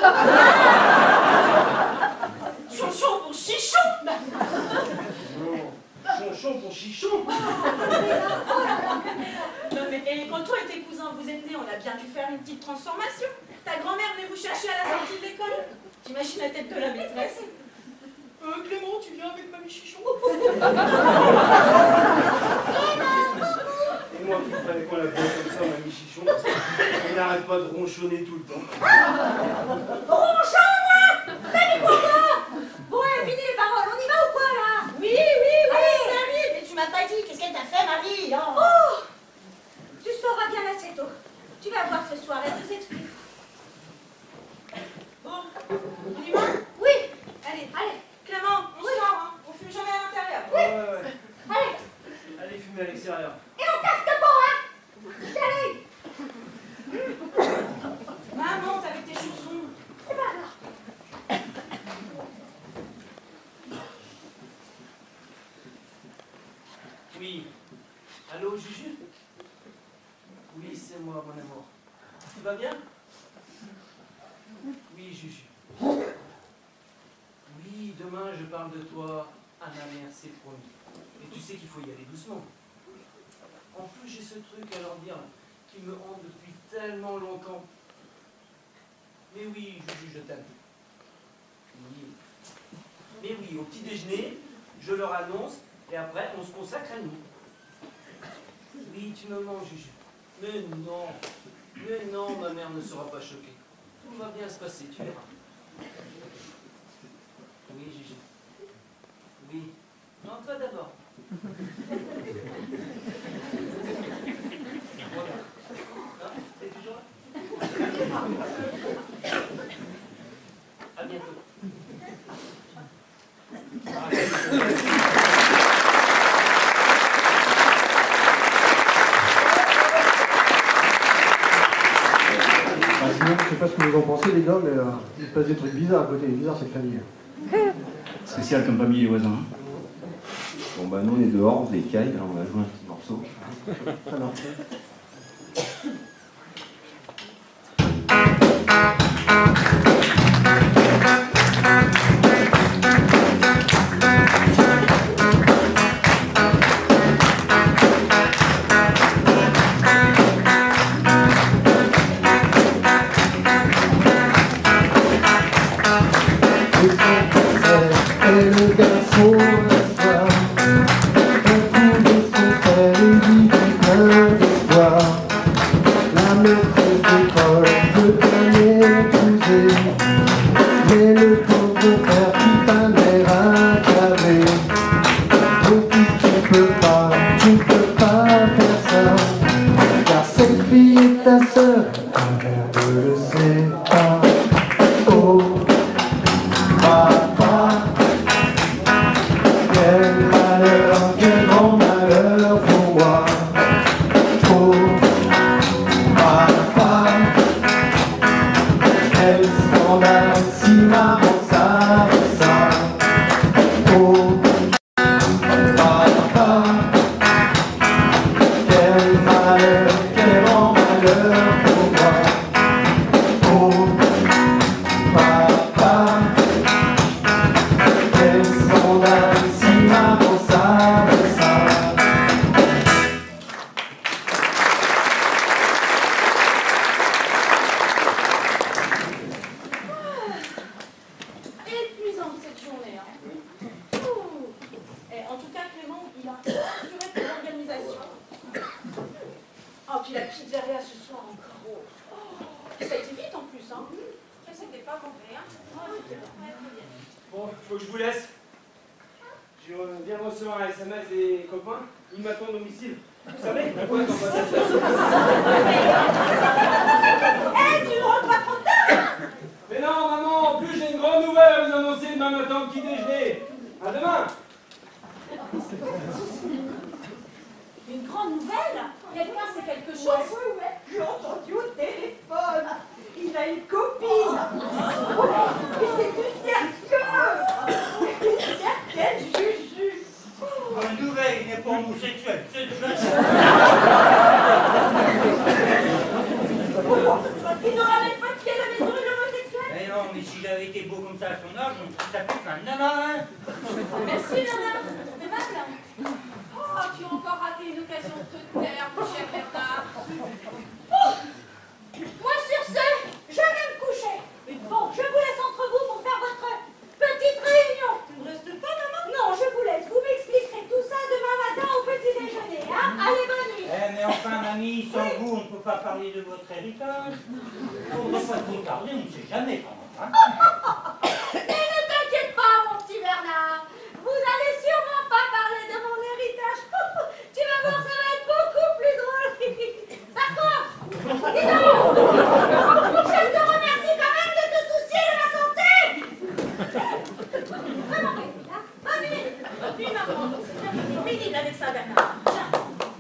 Chonchon pour chichon! Non. Chonchon pour chichon! Non mais et quand toi et tes cousins vous êtes nés, on a bien dû faire une petite transformation. Ta grand-mère venait vous chercher à la sortie de l'école. T'imagines la tête de la maîtresse? Euh, Clément, tu viens avec Mamie Chichon? Et moi qui croyais qu'on l'appelait comme ça, Mamie Chichon, on n'arrête pas de ronchonner tout le temps. Ronchon, moi! T'as dit quoi, toi? Bon, allez, fini les paroles, on y va ou quoi, là? Oui, oui, oui, Allez. ça arrive. Mais tu m'as pas dit, qu'est-ce qu'elle t'a fait, Marie? Oh. Oh! Tu sauras bien assez tôt. Tu vas voir ce soir, elle vous explique. Bon, on y va? Oui, Allez, allez, Clément, on sort, hein. On fume jamais à l'intérieur. Ouais, ouais, ouais. allez. Allez fumer à l'extérieur. Et on casque pas, hein? Allez, Maman, t'es avec tes chaussons. c'est pas grave. Oui. Allô, Juju? Oui, c'est moi, mon amour. Tu vas bien? Oui, Juju. Oui, demain, je parle de toi à ma mère, c'est promis. Et tu sais qu'il faut y aller doucement. En plus, j'ai ce truc à leur dire qui me hante depuis tellement longtemps. Mais oui, Juju, je t'aime. Oui. Mais oui, au petit déjeuner, je leur annonce, et après, on se consacre à nous. Oui, tu me mens, Juju. Mais non, mais non, ma mère ne sera pas choquée. Tout va bien se passer, tu verras. Oui, Juju. Oui. Non, toi d'abord. Voilà. Hein? T'es toujours là? À bientôt. Bah, sinon, je sais pas ce que vous en pensez, les gars, mais euh, il se passe des trucs bizarres à côté. Bizarre cette famille. Spécial comme famille les voisins. Bon bah nous on est dehors, on se les caille, alors on va jouer un petit morceau. Ça marche. Et le garçon le soir, retrouve son père et lui dit plein d'espoir. La maîtresse d'école veut bien l'épouser, mais le pauvre père tout un air accablé. Mon fils, tu peux pas, tu peux pas faire ça, car cette fille est ta sœur, ta mère ne le sait pas. Oh, papa, quel malheur, quel grand malheur pour moi. Oh, papa, quel scandale si maman savait ça. Oh, papa, quel malheur, quel grand malheur pour moi. Oh, papa, quel scandale si maman savait ça. Épuisante cette journée, hein. Ouh. Et en tout cas, Clément, il a assuré pour l'organisation. Oh, puis la pizzeria ce soir encore. Oh, ça a été vite en plus, hein. Ça, c'était pas mauvais, hein. Oh, c'était bien. Ouais, très bien. Bon, il faut que je vous laisse. Je viens de recevoir un S M S des copains. Ils m'attendent au domicile. Vous savez pourquoi quand on passe Eh, tu ne rentres pas trop tard. Mais non, maman, en plus j'ai une grande nouvelle à vous annoncer demain matin au petit déjeuner. À demain. Une grande nouvelle. Quelqu'un sait quelque chose. Oui, oui, oui. J'ai entendu au téléphone. Il a une copine. Et c'est une certaine. Une certaine Juju. Bonne nouvelle, il n'est pas homosexuel, c'est le jeu. Il n'aura même pas de pied à la maison, il est homosexuel. Mais non, mais si j'avais été beau comme ça à son âge, on serait tapé plein de nanas, hein. Merci, Nana. C'est aimable. Oh, tu as encore raté une occasion de te taire, mon cher Bernard. Oh, moi, sur ce, je vais me coucher. Mais bon, je vous laisse entre vous pour faire votre petite réunion. Tu ne restes pas, maman? Non, je vous laisse. Vous m'expliquerez tout ça demain matin au petit déjeuner, hein? Allez, bonne nuit. Eh, mais enfin, mamie, sans vous, on ne peut pas parler de votre héritage. On ne va pas trop tarder, on ne sait jamais quand même, hein. Mais ne t'inquiète pas, mon petit Bernard. Vous n'allez sûrement pas parler de mon héritage. Tu vas voir, ça va être beaucoup plus drôle. Par contre, dis donc, je te remercie quand même de te soucier de ma santé. Vraiment, hein? Bonne nuit. Bonne nuit, maman. C'est bien pénible avec ça, Bernard. Tiens.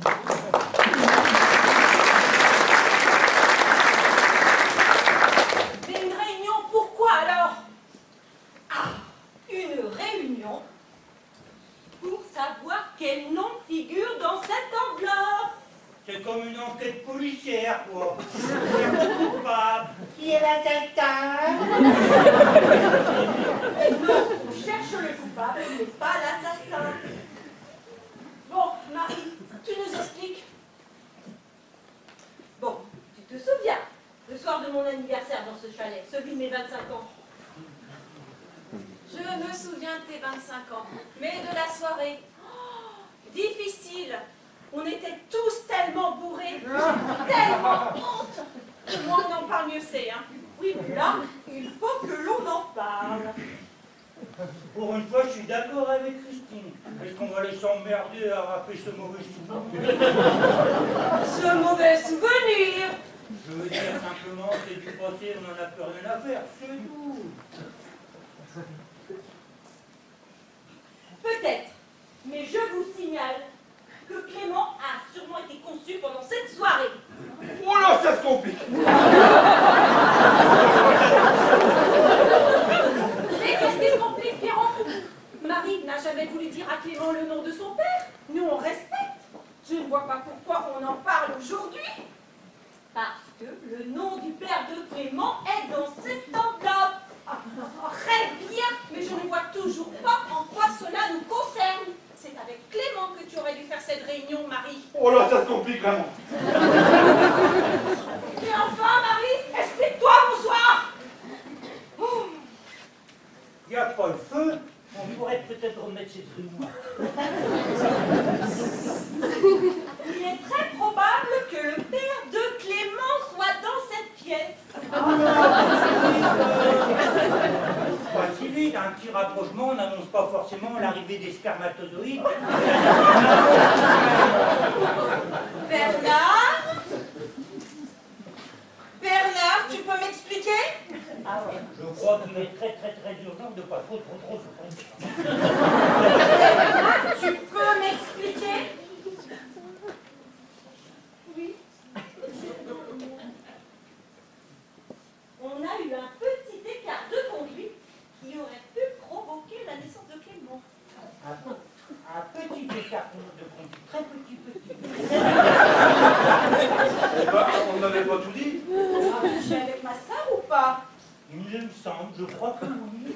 Mais une réunion, pourquoi alors? Ah, une réunion pour savoir quel nom figure dans cette enveloppe. C'est comme une enquête policière, quoi. Le coupable. Qui est l'assassin? On cherche le coupable, mais pas l'assassin. Bon, Marie, tu nous expliques? Bon, tu te souviens, le soir de mon anniversaire dans ce chalet, celui de mes vingt-cinq ans. Je me souviens de tes vingt-cinq ans, mais de la soirée. Oh, difficile. On était tous tellement bourrés, tellement honte. Moins on en parle, mieux c'est. Hein. Oui, mais là, il faut que l'on en parle. Pour une fois, je suis d'accord avec Christine. Est-ce qu'on va les s'emmerder à rappeler ce mauvais souvenir? Ce mauvais souvenir. Je veux dire simplement que du passé, on n'en a plus rien à faire, c'est tout. Peut-être, mais je vous signale que Clément a sûrement été conçu pendant cette soirée. Oh là, ça se complique. Mais qu'est-ce qui se complique, Pierrot? Marie n'a jamais voulu dire à Clément le nom de son père. Nous, on respecte. Je ne vois pas pourquoi on en parle aujourd'hui. Parce que le nom du père de Clément est dans cette enveloppe. Ah, très bien, mais je ne vois toujours pas en quoi cela nous concerne. C'est avec Clément que tu aurais dû faire cette réunion, Marie. Oh là, ça se complique vraiment. Mais enfin, Marie, explique-toi, bonsoir. Il n'y a pas le feu, on pourrait peut-être remettre cette rumeur. Il est très probable que le père de Clément soit dans cette pièce. Pas si vite, un petit rapprochement n'annonce pas forcément l'arrivée des spermatozoïdes. Bernard Bernard, tu peux m'expliquer? Je crois qu'il est très très très urgent de pas trop trop trop se prendre. Bernard, tu peux m'expliquer? Oui. On a eu un petit écart de conduite qui aurait pu provoquer la naissance de Clément. Un, un petit écart de conduite, très petit petit. Eh ben, on n'avait pas tout dit. Tu es avec ma sœur ou pas? Il me semble, je crois que oui.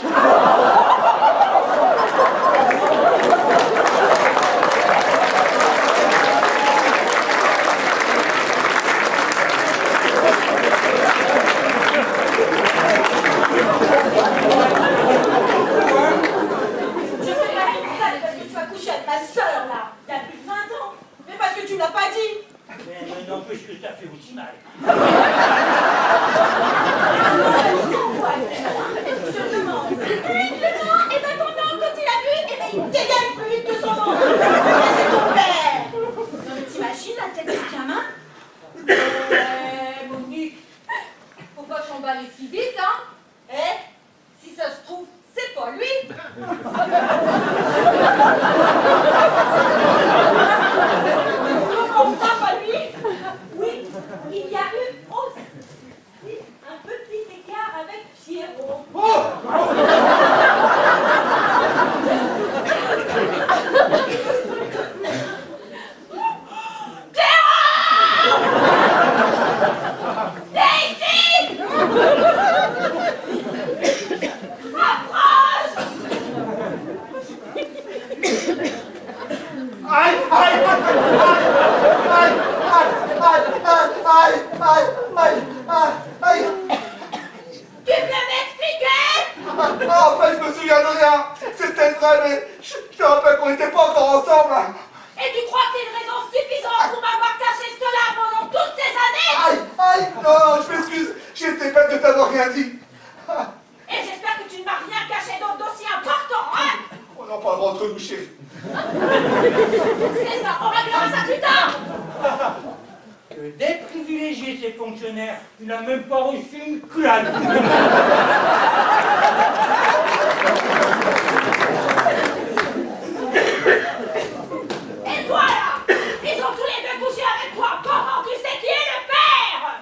Je fais pas une salle parce que tu as couché avec ma sœur là, il y a plus de vingt ans. Mais parce que tu l'as pas dit. Mais, mais n'empêche que ça fait aussi mal. Je demande. Oui, le nom, et ben ton oncle, quand il a vu, et ben il dégaine plus vite que son oncle. C'est ton père. T'imagines la tête du gamin? Eh, Monique, faut pas t'emballer si vite, hein? Eh, si ça se trouve, c'est pas lui. Comment ça, pas lui? Oui, il y a eu aussi un petit écart avec Pierrot. Aïe, aïe, aïe, aïe, aïe, aïe, aïe, aïe, aïe, aïe. Tu peux m'expliquer? Ah, en fait, je me souviens de rien. C'était vrai, mais je, je te rappelle qu'on n'était pas encore ensemble. Et tu crois que c'est une raison suffisante pour m'avoir caché cela pendant toutes ces années? Aïe, aïe, non, je m'excuse. J'étais bête de t'avoir rien dit. Et j'espère que tu ne m'as rien caché d'autre d'aussi important, hein? On en parlera entre nous, chérie. C'est ça, on réglera ça plus tard. Que déprivilégier ces fonctionnaires, il n'a même pas reçu une claque. Et toi là, ils ont tous les deux couché avec toi. Comment tu sais qui est le père?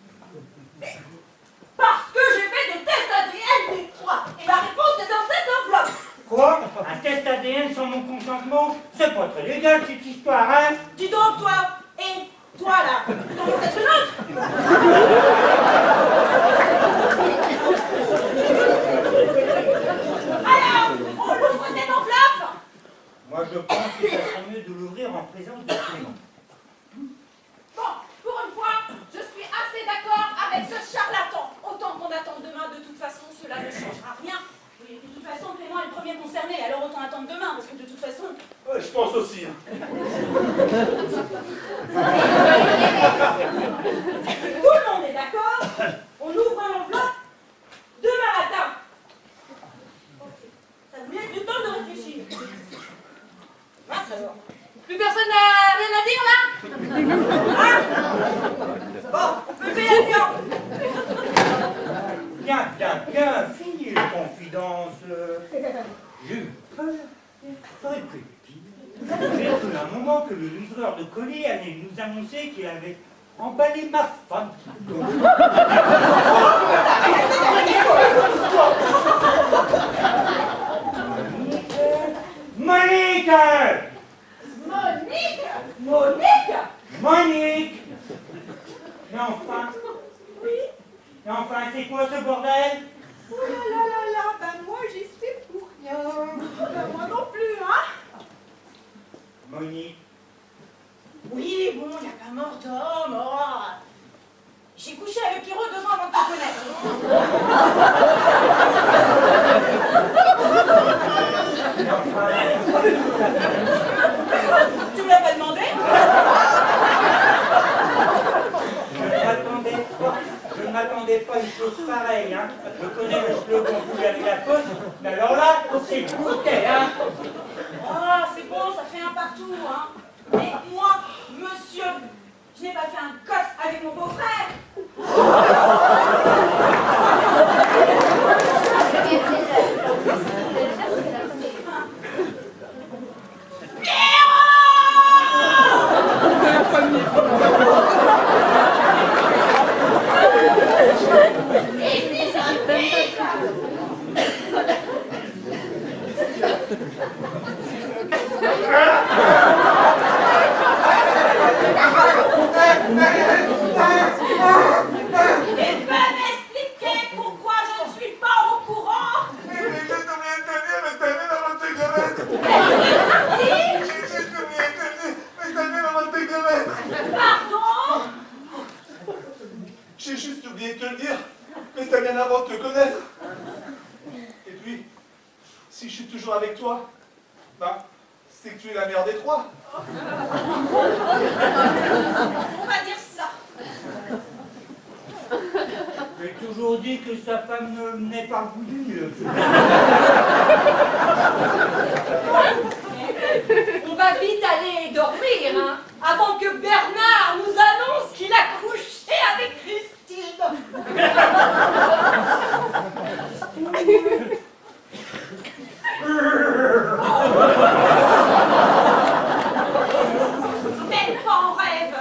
Parce que j'ai fait des tests A D N des trois. Et la réponse est dans cette enveloppe. Quoi? Un test A D N sans mon consentement? C'est pas très légal cette histoire, hein? Dis donc, toi, et toi là, t'en veux être une autre? Alors, on l'ouvre cette enveloppe? Moi je pense que ça serait mieux de l'ouvrir en présence de Clément. Bon, pour une fois, je suis assez d'accord avec ce charlatan. Autant qu'on attend demain, de toute façon, cela ne changera rien. Oui, de toute pense aussi. Tout le monde est d'accord? On ouvre l'enveloppe demain matin. Ça vous laisse du temps de réfléchir. Mince alors. Plus personne n'a rien à dire là? Hein? Bon, on peut payer la viande. Bien, bien, bien, fini les confidences. J'ai eu peur. J'aurais pris le pire. J'ai cru un moment que le livreur de colis allait nous annoncer qu'il avait emballé ma femme. Monique! Monique! Monique! Monique! Mais enfin, Oui? mais enfin, c'est quoi ce bordel? Oh là là là là, ben moi j'y suis pour rien. Ben moi non plus, hein? Monique, Oui, bon, il n'y a pas mort d'homme. Oh. J'ai couché avec Hiro deux ans avant de te connaître. Tu me l'as pas demandé? je ne m'attendais pas, je ne m'attendais pas à une chose pareille, hein. Je connais le slogan Vous avez la poste, mais alors là, c'est bouquet, hein. Ah, c'est bon, ça fait un partout, hein. Mais moi, monsieur, je n'ai pas fait un gosse avec mon beau-frère. J'ai juste oublié de te le dire, mais c'était bien avant de te connaître. Et puis, si je suis toujours avec toi, ben, c'est que tu es la mère des trois. On va dire ça. J'ai toujours dit que sa femme ne n'est pas voulu. On va vite aller dormir, hein, avant que Bernard nous annonce qu'il a couché avec Christine. Même pas en rêve.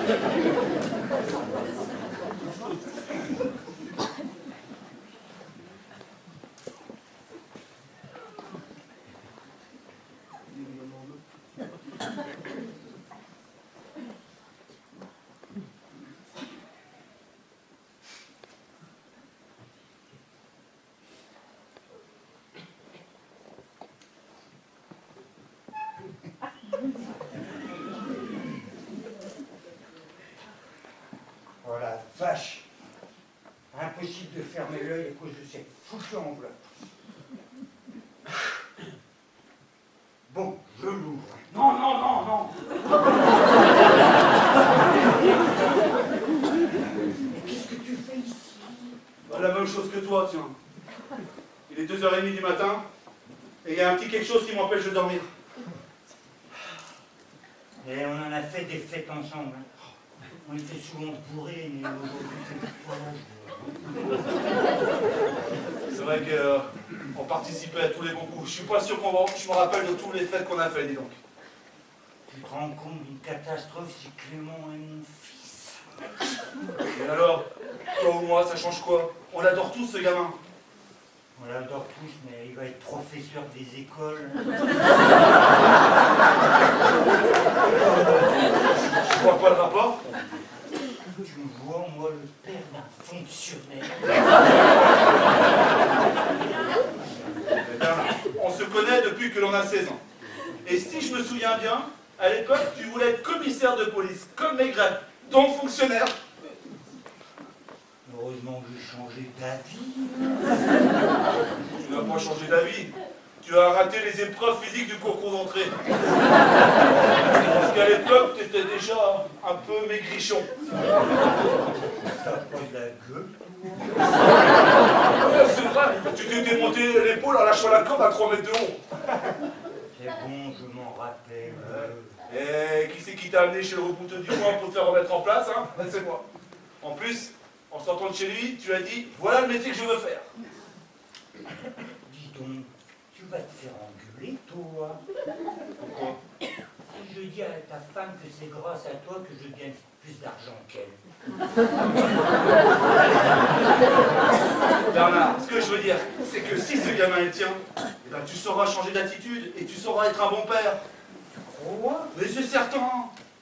Oh la vache! Impossible de fermer l'œil à cause de cette foutue enveloppe. Bon, je l'ouvre. Non, non, non, non! Mais qu'est-ce que tu fais ici? Bah, la même chose que toi, tiens. Il est deux heures trente du matin, et il y a un petit quelque chose qui m'empêche de dormir. Et on en a fait des fêtes ensemble. Hein. On était souvent bourrés, mais aujourd'hui c'est pas. C'est vrai qu'on participait à tous les bons coups. Je suis pas sûr qu'on va... Je me rappelle de tous les fêtes qu'on a fait, dis donc. Tu te rends compte d'une catastrophe si Clément est mon fils? Et alors, toi ou moi, ça change quoi? On l'adore tous, ce gamin. On l'adore tous, mais il va être professeur des écoles. Je vois pas le rapport. Tu me vois, moi, le père d'un fonctionnaire. Eh bien, on se connaît depuis que l'on a seize ans. Et si je me souviens bien, à l'époque, tu voulais être commissaire de police, comme Maigret, donc fonctionnaire. Heureusement que j'ai changé d'avis. Tu n'as pas changé d'avis. Tu as raté les épreuves physiques du concours d'entrée. Parce qu'à l'époque, tu étais déjà un peu maigrichon. T'as pas de la gueule? Ouais, c'est vrai, tu t'es démonté l'épaule en lâchant la corde à trois mètres de haut. C'est bon, je m'en rappelle. Et qui c'est qui t'a amené chez le rebouteux du coin pour te faire remettre en place, hein? C'est moi. En plus, en sortant de chez lui, tu as dit, voilà le métier que je veux faire. Dis donc, tu vas te faire engueuler, toi. Pourquoi? Je dis à ta femme que c'est grâce à toi que je gagne plus d'argent qu'elle. Bernard, ce que je veux dire, c'est que si ce gamin est tien, eh ben, tu sauras changer d'attitude et tu sauras être un bon père. Quoi? Mais c'est certain.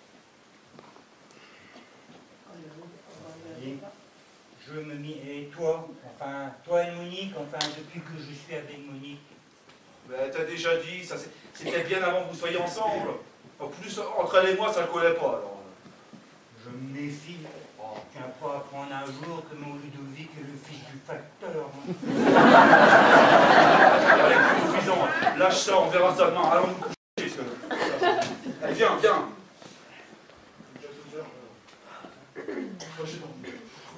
Et je me mis... Et toi? Enfin, toi et Monique, enfin, depuis que je suis avec Monique. Ben, t'as déjà dit, ça c'était bien avant que vous soyez ensemble. En plus, entre elle et moi, ça ne collait pas, alors. Je me méfie. Oh, tiens pas à apprendre un jour que mon Ludovic est le fils du facteur. Allez, suffisant. Lâche ça, on verra ça demain. Allons nous coucher. Allez, viens, viens. Moi, j'ai dormi.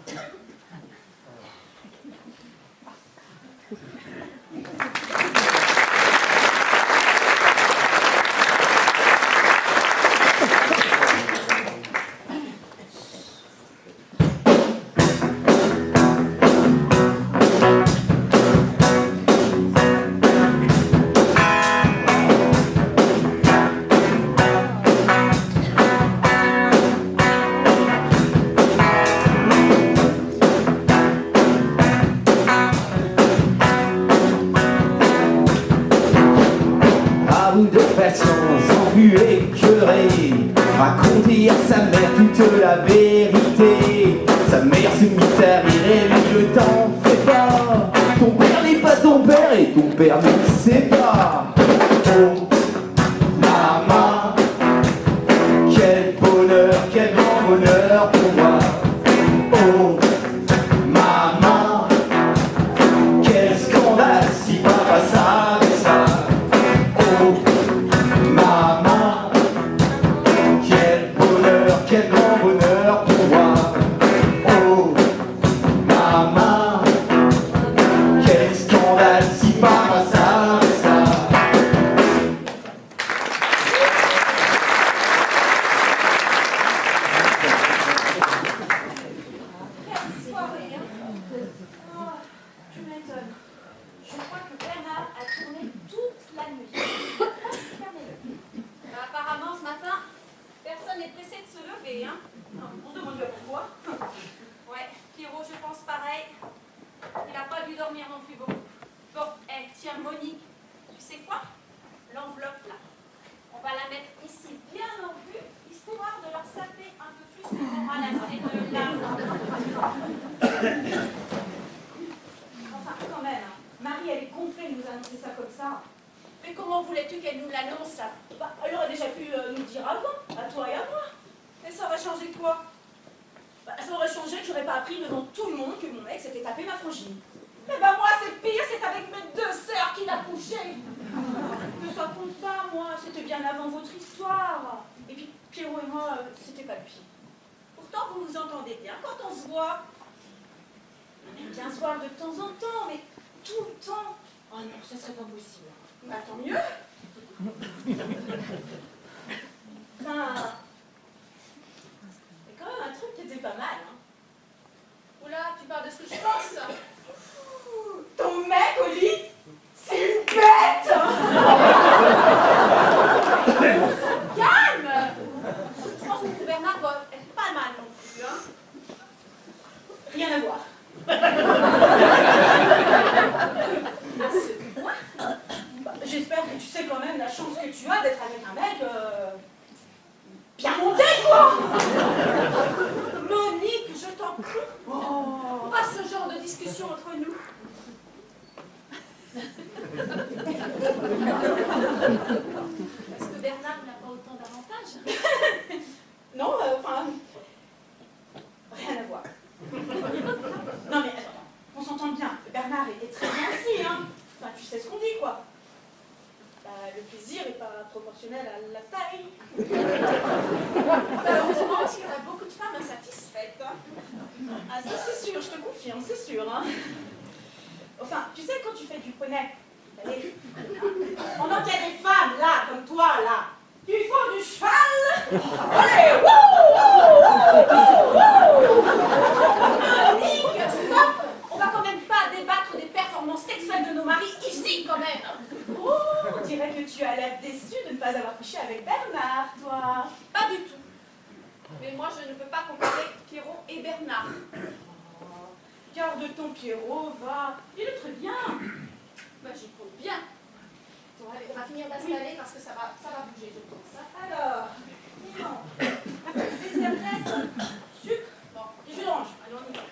Raconter à sa mère toute la vérité. Sa mère se mit à rire et lui ne t'en fais pas. Ton père n'est pas ton père et ton père ne sait pas. Oh, maman, quel bonheur, quel grand bonheur pour moi. Oh, maman, quel scandale si papa savait ça. Oh, maman, quel grand bonheur pour moi. Oh, maman, quel scandale si papa savait ça. Quelle soirée, hein? Oh, tu m'étonnes. Je crois que Bernard a tourné toute la nuit. Fermez-le. Apparemment, ce matin, personne n'est d'être pressé de se lever, hein. On se demande bien pourquoi. Ouais, Pierrot, je pense pareil. Il n'a pas dû dormir non plus beaucoup. Bon, eh, tiens, Monique, tu sais quoi? L'enveloppe, là. On va la mettre ici, bien en vue, histoire de leur saper un peu plus le moral assez de là. Enfin, quand même, hein. Marie, elle est gonflée de nous annoncer ça comme ça. Mais comment voulais-tu qu'elle nous l'annonce, ça? Bah, elle aurait déjà pu euh, nous le dire avant, à toi et à moi. Et ça va changer quoi? Bah, ça aurait changé que j'aurais pas appris devant tout le monde que mon mec s'était tapé ma frangine. Mais bah moi, c'est pire, c'est avec mes deux sœurs qu'il a couché. Ne ça compte pas, moi, c'était bien avant votre histoire. Et puis, Pierrot et moi, euh, c'était pas le pire. Pourtant, vous vous entendez bien quand on se voit. On aime bien se voir de temps en temps, mais tout le temps. Oh non, ça serait pas possible. Bah tant mieux. Enfin, c'est quand même un truc qui était pas mal, hein. Oula, tu parles de ce que je pense. Ton mec, Oli, c'est une bête. Calme. Je pense que Bernard doit être pas mal non plus, hein. Rien à voir. À ce point. Bah, j'espère que tu sais quand même la chance que tu as d'être avec un mec euh, bien monté, quoi. Monique, je t'en prie. Oh. Pas ce genre de discussion entre nous. Est-ce que Bernard n'a pas autant d'avantages? Non, euh, enfin, rien à voir. Non mais attends, on s'entend bien. Bernard est, est très bien aussi, hein. Enfin, tu sais ce qu'on dit, quoi. Bah, le plaisir n'est pas proportionnel à la taille. Malheureusement, il y aurait beaucoup de femmes insatisfaites. Hein. Ah ça c'est sûr, je te confirme, c'est sûr, hein. Enfin, tu sais quand tu fais du poney, allez, pendant qu'il y a des femmes là, comme toi là, qui font du cheval, allez, Monique, stop! On va quand même pas débattre des performances sexuelles de nos maris ici, quand même. oh, on dirait que tu as l'air déçue de ne pas avoir couché avec Bernard, toi. Pas du tout. Mais moi, je ne peux pas comparer Pierrot et Bernard. Garde ton Pierrot, va, il est très bien. Bah, j'y compte bien. Bon, allez, on va finir d'installer parce que ça va, ça va bouger, je pense. Hein. Alors, non, des cernesses, sucre, Bon, et jus d'orange. allez, on y va.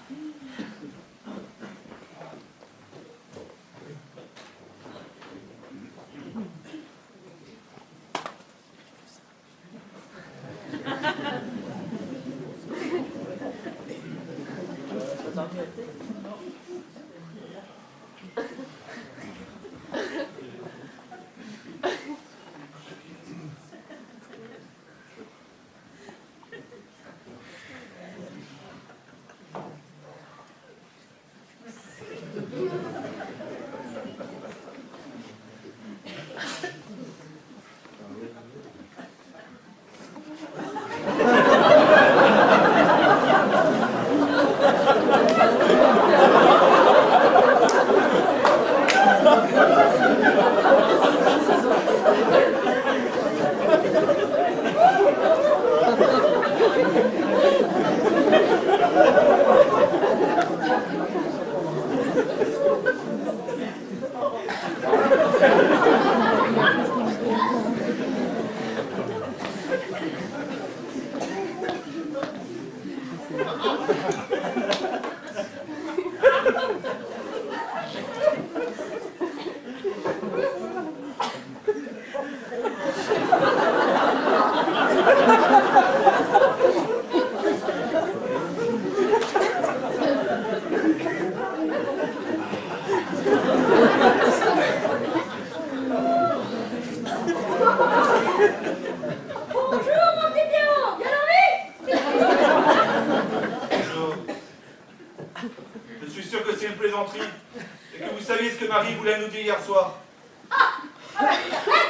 Marie voulait nous dire hier soir. Ah, ah bah tout à fait.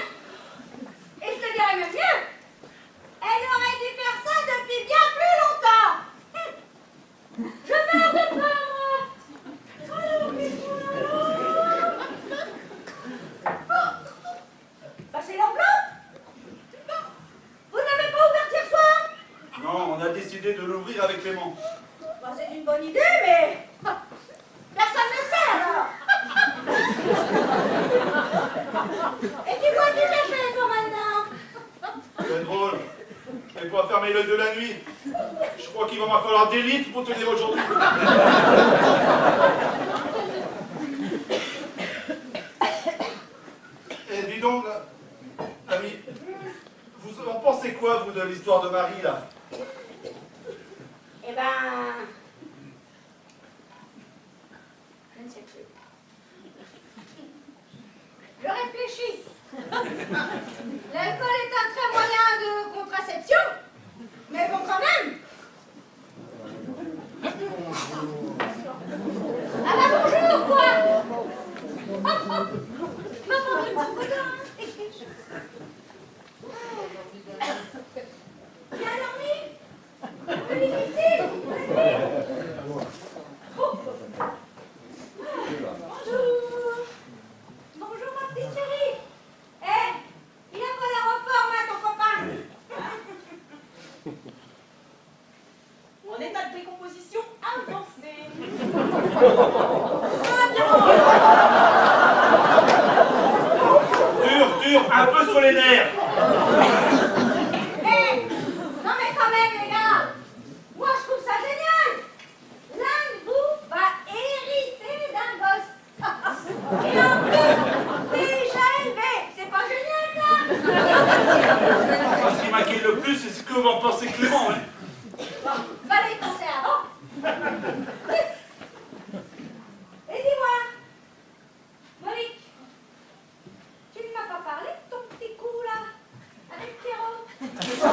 Et je te dirais même mieux. Elle aurait dû faire ça depuis bien plus longtemps. Hum. Je meurs de peur, moi. Alors, oh. Bah c'est l'enveloppe. Vous n'avez pas ouvert hier soir. a décidé de l'ouvrir avec Clément. Bah, c'est une bonne idée, mais personne ne sait alors. Et tu vois tu chercher toi maintenant? C'est drôle. Mais pour fermer l'œil de la nuit, je crois qu'il va m'en falloir des litres pour tenir aujourd'hui. Et dis donc, là, ami, vous en pensez quoi, vous, de l'histoire de Marie, là? Eh ben... Je ne sais plus. Je réfléchis. L'alcool est un très moyen de contraception, mais bon quand même. Ah bah bonjour, quoi. Maman de mon bonheur. Bien dormi? Un peu difficile? Oh. Bonjour. Bonjour ma petite chérie. Eh, il a pas la reforme, hein, ton copain. En état de décomposition avancée. Dur, dur, un peu sur les nerfs. Eh, non mais quand même les gars, moi je trouve ça génial. L'un de vous va hériter d'un gosse. Et en plus, déjà élevé. C'est pas génial ça? Ce qui m'inquiète le plus, c'est ce que va en penser Clément. Hein. Bon, fallait y penser avant. Et dis-moi, Monique, tu ne m'as pas parlé de ton petit coup là, avec Pierrot?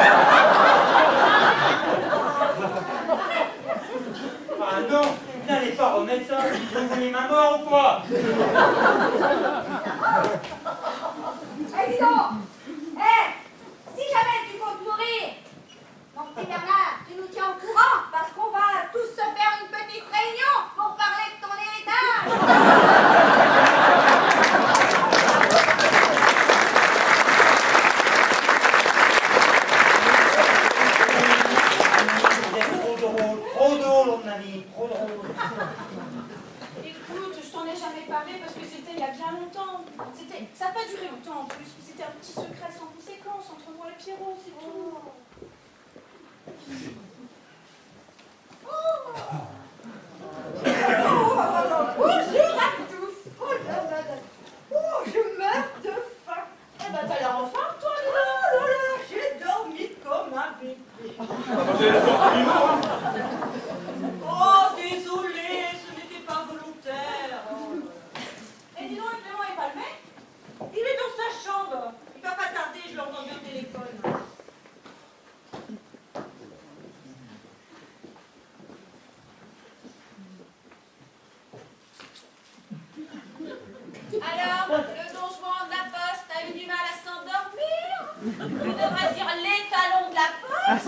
Ah non, n'allez pas remettre ça. Vous voulez ma mort ou quoi? Eh, dis donc! Eh! Si jamais tu comptes mourir, mon petit Bernard, tu nous tiens au courant, parce qu'on va tous se faire une petite réunion pour parler de ton héritage! Vous êtes trop drôle, trop drôle, mon ami, trop drôle. Écoute, je t'en ai jamais parlé parce que c'était il y a bien longtemps. C'était, ça n'a pas duré longtemps en plus. C'était un petit secret sans conséquence entre moi et Pierrot, c'est tout. Bonjour à tous. Oh là là là. Oh, je meurs de faim. Eh ben, t'as l'air en forme, toi, Oh là là, j'ai dormi comme un bébé. Vous avez sorti du mot, hein. Oh, désolé, ce n'était pas volontaire. Et dis donc, Clément est pas le mec? Il est dans sa chambre. Il va pas tarder, je l'ai entendu au téléphone. Alors, le don Juan de la Poste a eu du mal à s'endormir? Tu devrais dire l'étalon de la Poste.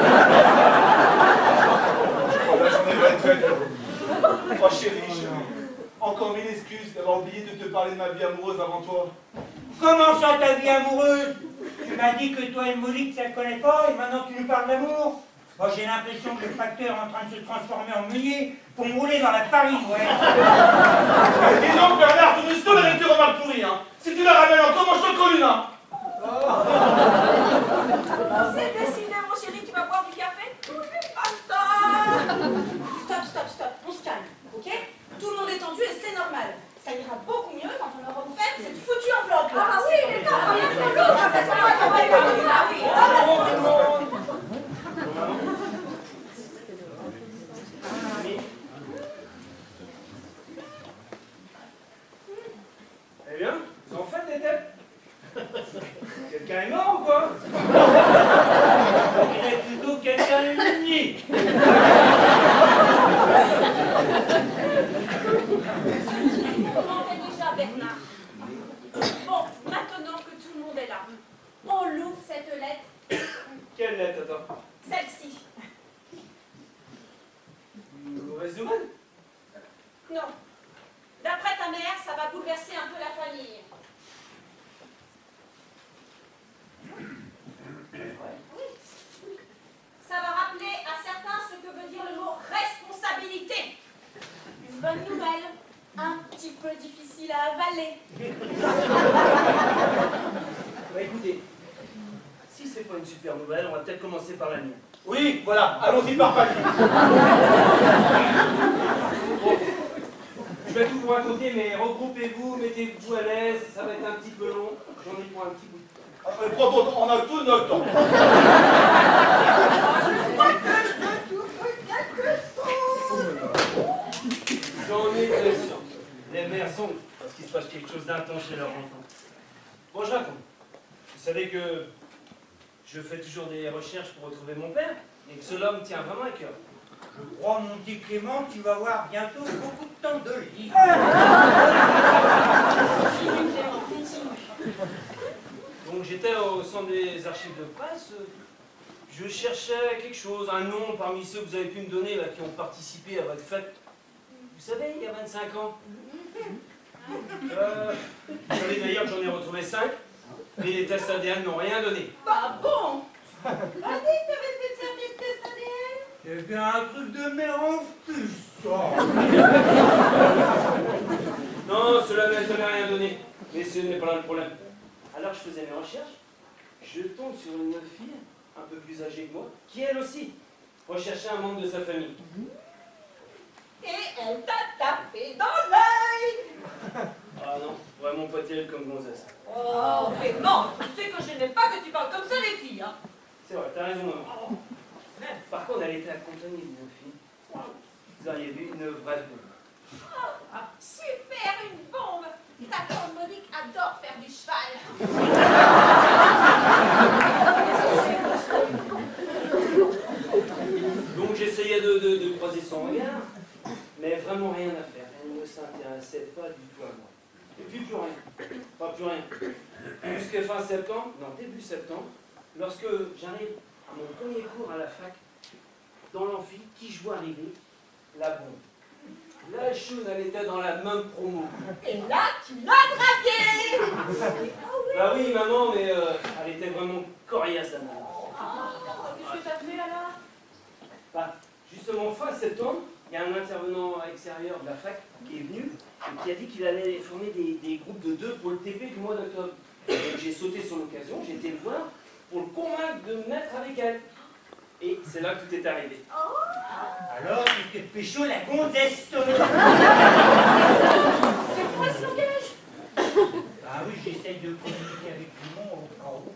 La journée va être faite. Oh chérie, chérie, encore mille excuses d'avoir oublié de te parler de ma vie amoureuse avant toi. Comment ça, ta vie amoureuse? Tu m'as dit que toi et Monique, ça ne connaît pas, et maintenant tu nous parles d'amour? Moi, j'ai l'impression que le facteur est en train de se transformer en meunier pour me rouler dans la farine, ouais. Dis donc, Bernard, tu nous sauves la lecture remarque pourrie, hein. Si tu la ramènes encore, moi je te colle une, hein. C'est décidé, mon chéri, tu vas boire du café? Tout n'est pas le temps. Stop, stop, stop, on se calme, ok? Tout le monde est tendu et c'est normal. Ça ira beaucoup mieux quand on aura ouvert cette foutue enveloppe. Ah oui, il est temps qu'on vienne pour l'autre, ça sera pas comme elle. Ah oui. Eh bien, vous en faites des têtes? Quelqu'un est mort ou quoi? On dirait plutôt quelqu'un de nié. Comment est déjà Bernard? Bon, maintenant que tout le monde est là, on l'ouvre cette lettre. Quelle lettre, attends? Celle-ci. Une mauvaise nouvelle? Non. D'après ta mère, ça va bouleverser un peu la famille. Ça va balai. Bah écoutez, si c'est pas une super nouvelle, on va peut-être commencer par la mienne. Oui, voilà, allons-y par palier. Bon, je vais tout vous raconter, mais regroupez-vous, mettez-vous à l'aise, ça va être un petit peu long, j'en ai pour un petit bout de temps. Après, prends ton temps, on a tout notre temps. J'en ai très sûr. Les mères sont parce qu'il se passe quelque chose d'intense chez leur enfant. Bon, je raconte. Vous savez que je fais toujours des recherches pour retrouver mon père, et que cela me tient vraiment à cœur. Je crois, mon petit Clément, tu vas voir bientôt beaucoup de temps de livres. Donc j'étais au centre des archives de presse, je cherchais quelque chose, un nom parmi ceux que vous avez pu me donner, là, qui ont participé à votre fête. Vous savez, il y a vingt-cinq ans. Euh, vous savez d'ailleurs que j'en ai retrouvé cinq, mais les tests A D N n'ont rien donné. Bah bon. Vas-y, t'avais fait servir de test A D N. C'est bien un truc de mélange, plus ça. Non, cela ne tenait rien donné. Mais ce n'est pas là le problème. Alors je faisais mes recherches, je tombe sur une fille, un peu plus âgée que moi, qui elle aussi recherchait un membre de sa famille. Et elle t'a tapé dans l'œil. Ah non, vraiment pas terrible comme gonzesse. Oh, mais non, tu sais que je n'aime pas que tu parles comme ça les filles, hein. C'est vrai, t'as raison, maman. Par contre, elle était accompagnée d'une fille. Vous auriez vu une vraie bombe. Oh, super, une bombe. Ta tante Monique adore faire du cheval. Donc j'essayais de, de, de croiser son regard, mais vraiment rien à faire. Elle ne s'intéressait pas du tout à moi. Et puis plus rien. Pas plus rien. Jusqu'à fin septembre, non, début septembre, lorsque j'arrive à mon premier cours à la fac, dans l'amphi, qui je vois arriver? La bombe. La choune, elle était dans la même promo. Et là, tu l'as dragué. Bah oui, maman, mais euh, elle était vraiment coriace à moi. Qu'est-ce que t'as fait alors? Bah, justement, fin septembre, il y a un intervenant extérieur de la fac qui est venu et qui a dit qu'il allait former des, des groupes de deux pour le T P du mois d'octobre. Donc j'ai sauté sur l'occasion, j'ai été le voir pour le convaincre de me mettre avec elle. Et c'est là que tout est arrivé. Alors, tu t'es pécho la gonzesse. C'est quoi ce langage? Ah oui, j'essaye de communiquer avec tout le monde au cas où.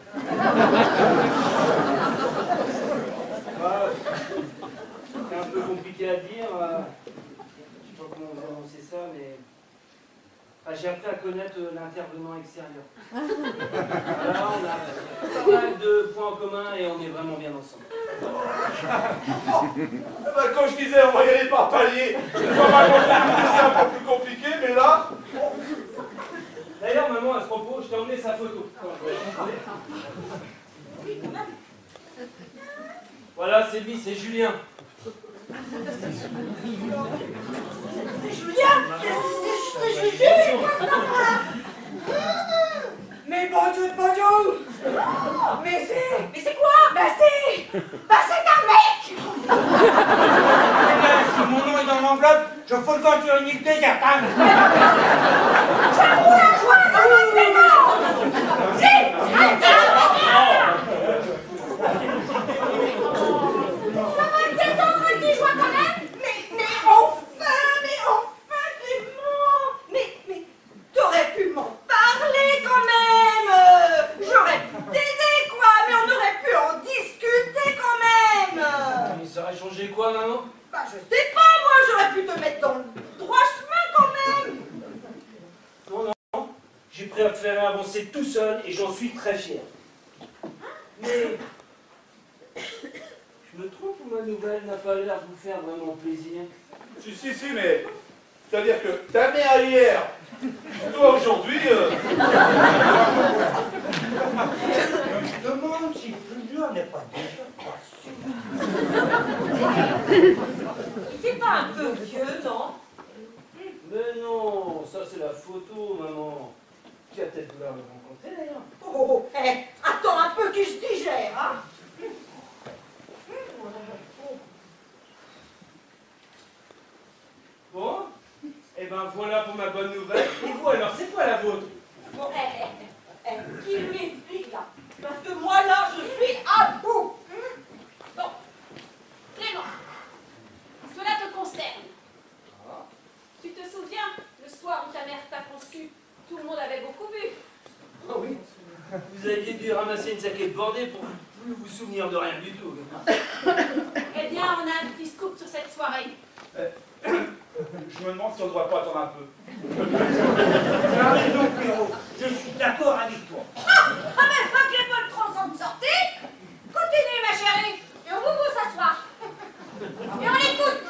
Bah, c'est un peu compliqué à dire. euh, Je sais pas comment vous annoncer ça, mais ah, j'ai appris à connaître euh, l'intervenant extérieur. Là, on a pas mal de points en commun et on est vraiment bien ensemble. Eh ben, quand je disais on va y aller par palier, c'est pas mal c'est un peu plus compliqué, mais là. D'ailleurs, maman, à ce propos, je t'ai emmené sa photo. Voilà, c'est lui, c'est Julien. Julien, c'est Julien. Mais bon Dieu de bon Dieu. Mais c'est... Mais c'est quoi? Bah c'est... Bah c'est un mec. Eh bien, si mon nom est dans l'enveloppe, je fous le camp sur une île déserte, hein. J'avoue la joie, ça va être énorme. Si, attends. Ça va être détendre une joie quand même. Mais, mais enfin, mais enfin, Clément. Mais, mais, t'aurais pu m'en parler quand même. J'aurais pu t'aider quoi, mais on aurait pu en discuter quand même. Mais ça aurait changé quoi, maman? Bah je sais pas, moi, j'aurais pu te mettre dans le droit chemin quand même. Non, non, j'ai préféré avancer tout seul et j'en suis très fier. Mais je me trompe ou ma nouvelle n'a pas l'air de vous faire vraiment plaisir? Si, si, si, mais. C'est-à-dire que ta mère hier, toi aujourd'hui. Euh... Je me demande si Julien n'est pas déjà passé. C'est pas un peu vieux, non? Mais non, ça c'est la photo, maman. Qui a peut-être vouloir me rencontrer d'ailleurs. Oh, eh, attends un peu qu'il se digère, hein? Bon, eh ben ben voilà pour ma bonne nouvelle. Et vous alors, c'est quoi la vôtre? Bon, eh, eh, eh, qui m'explique là? Parce que moi là, je suis à bout. Bon, Clément, cela te concerne. Tu te souviens, le soir où ta mère t'a conçu, tout le monde avait beaucoup bu. Oh oui, vous aviez dû ramasser une saquée de bordée pour plus vous souvenir de rien du tout. Eh bien, on a un petit scoop sur cette soirée. Euh, je me demande si on ne devrait pas attendre un peu. Tu as raison, Pierrot. Je suis d'accord avec toi. Ah, ah mais pas que les bonnes trans de sortie. Continuez, ma chérie. Et on vous vous s'asseoir. Et on l'écoute.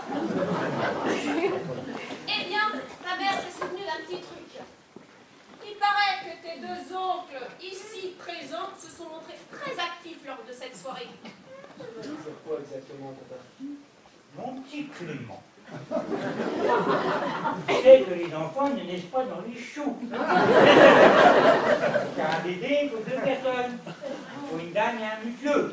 Eh bien, ta mère s'est souvenue d'un petit truc. Il paraît que tes deux oncles, ici présents, se sont montrés très actifs lors de cette soirée. C'est quoi exactement, papa? Mon petit Clément. Tu sais que les enfants ne naissent pas dans les choux. Car un bébé, il faut deux personnes. Il faut une dame et un monsieur.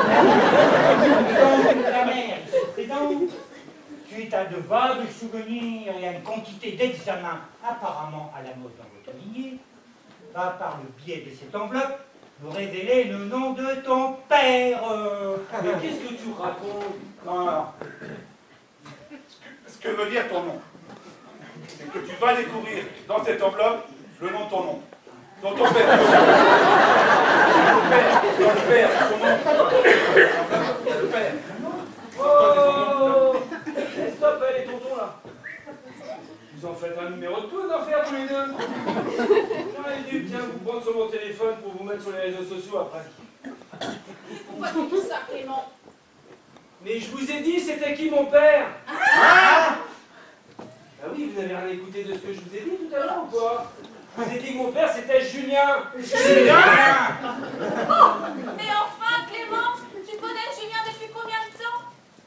Et donc, ta mère, c'est donc, suite à de vagues souvenirs et à une quantité d'examens apparemment à la mode dans votre lignée, va par le biais de cette enveloppe nous révéler le nom de ton père. Mais qu'est-ce que tu racontes? Non, non. Ce que veut dire ton nom, c'est que tu vas découvrir dans cette enveloppe le nom de ton nom. Dans ton père. Ton père, dans le père, ton nom. Le père. Oh! Eh, stop, les tontons là! Vous en faites un numéro de coup d'en faire tous les deux! J'aurais dû bien vous prendre sur mon téléphone pour vous mettre sur les réseaux sociaux après. Pourquoi tu dis ça, Clément? Mais je vous ai dit, c'était qui mon père? Ah oui, vous n'avez rien écouté de ce que je vous ai dit tout à l'heure ou quoi? Je vous ai dit que mon père c'était Julien! Julien! Oh, mais enfin, Clément, tu connais Julien depuis combien de temps?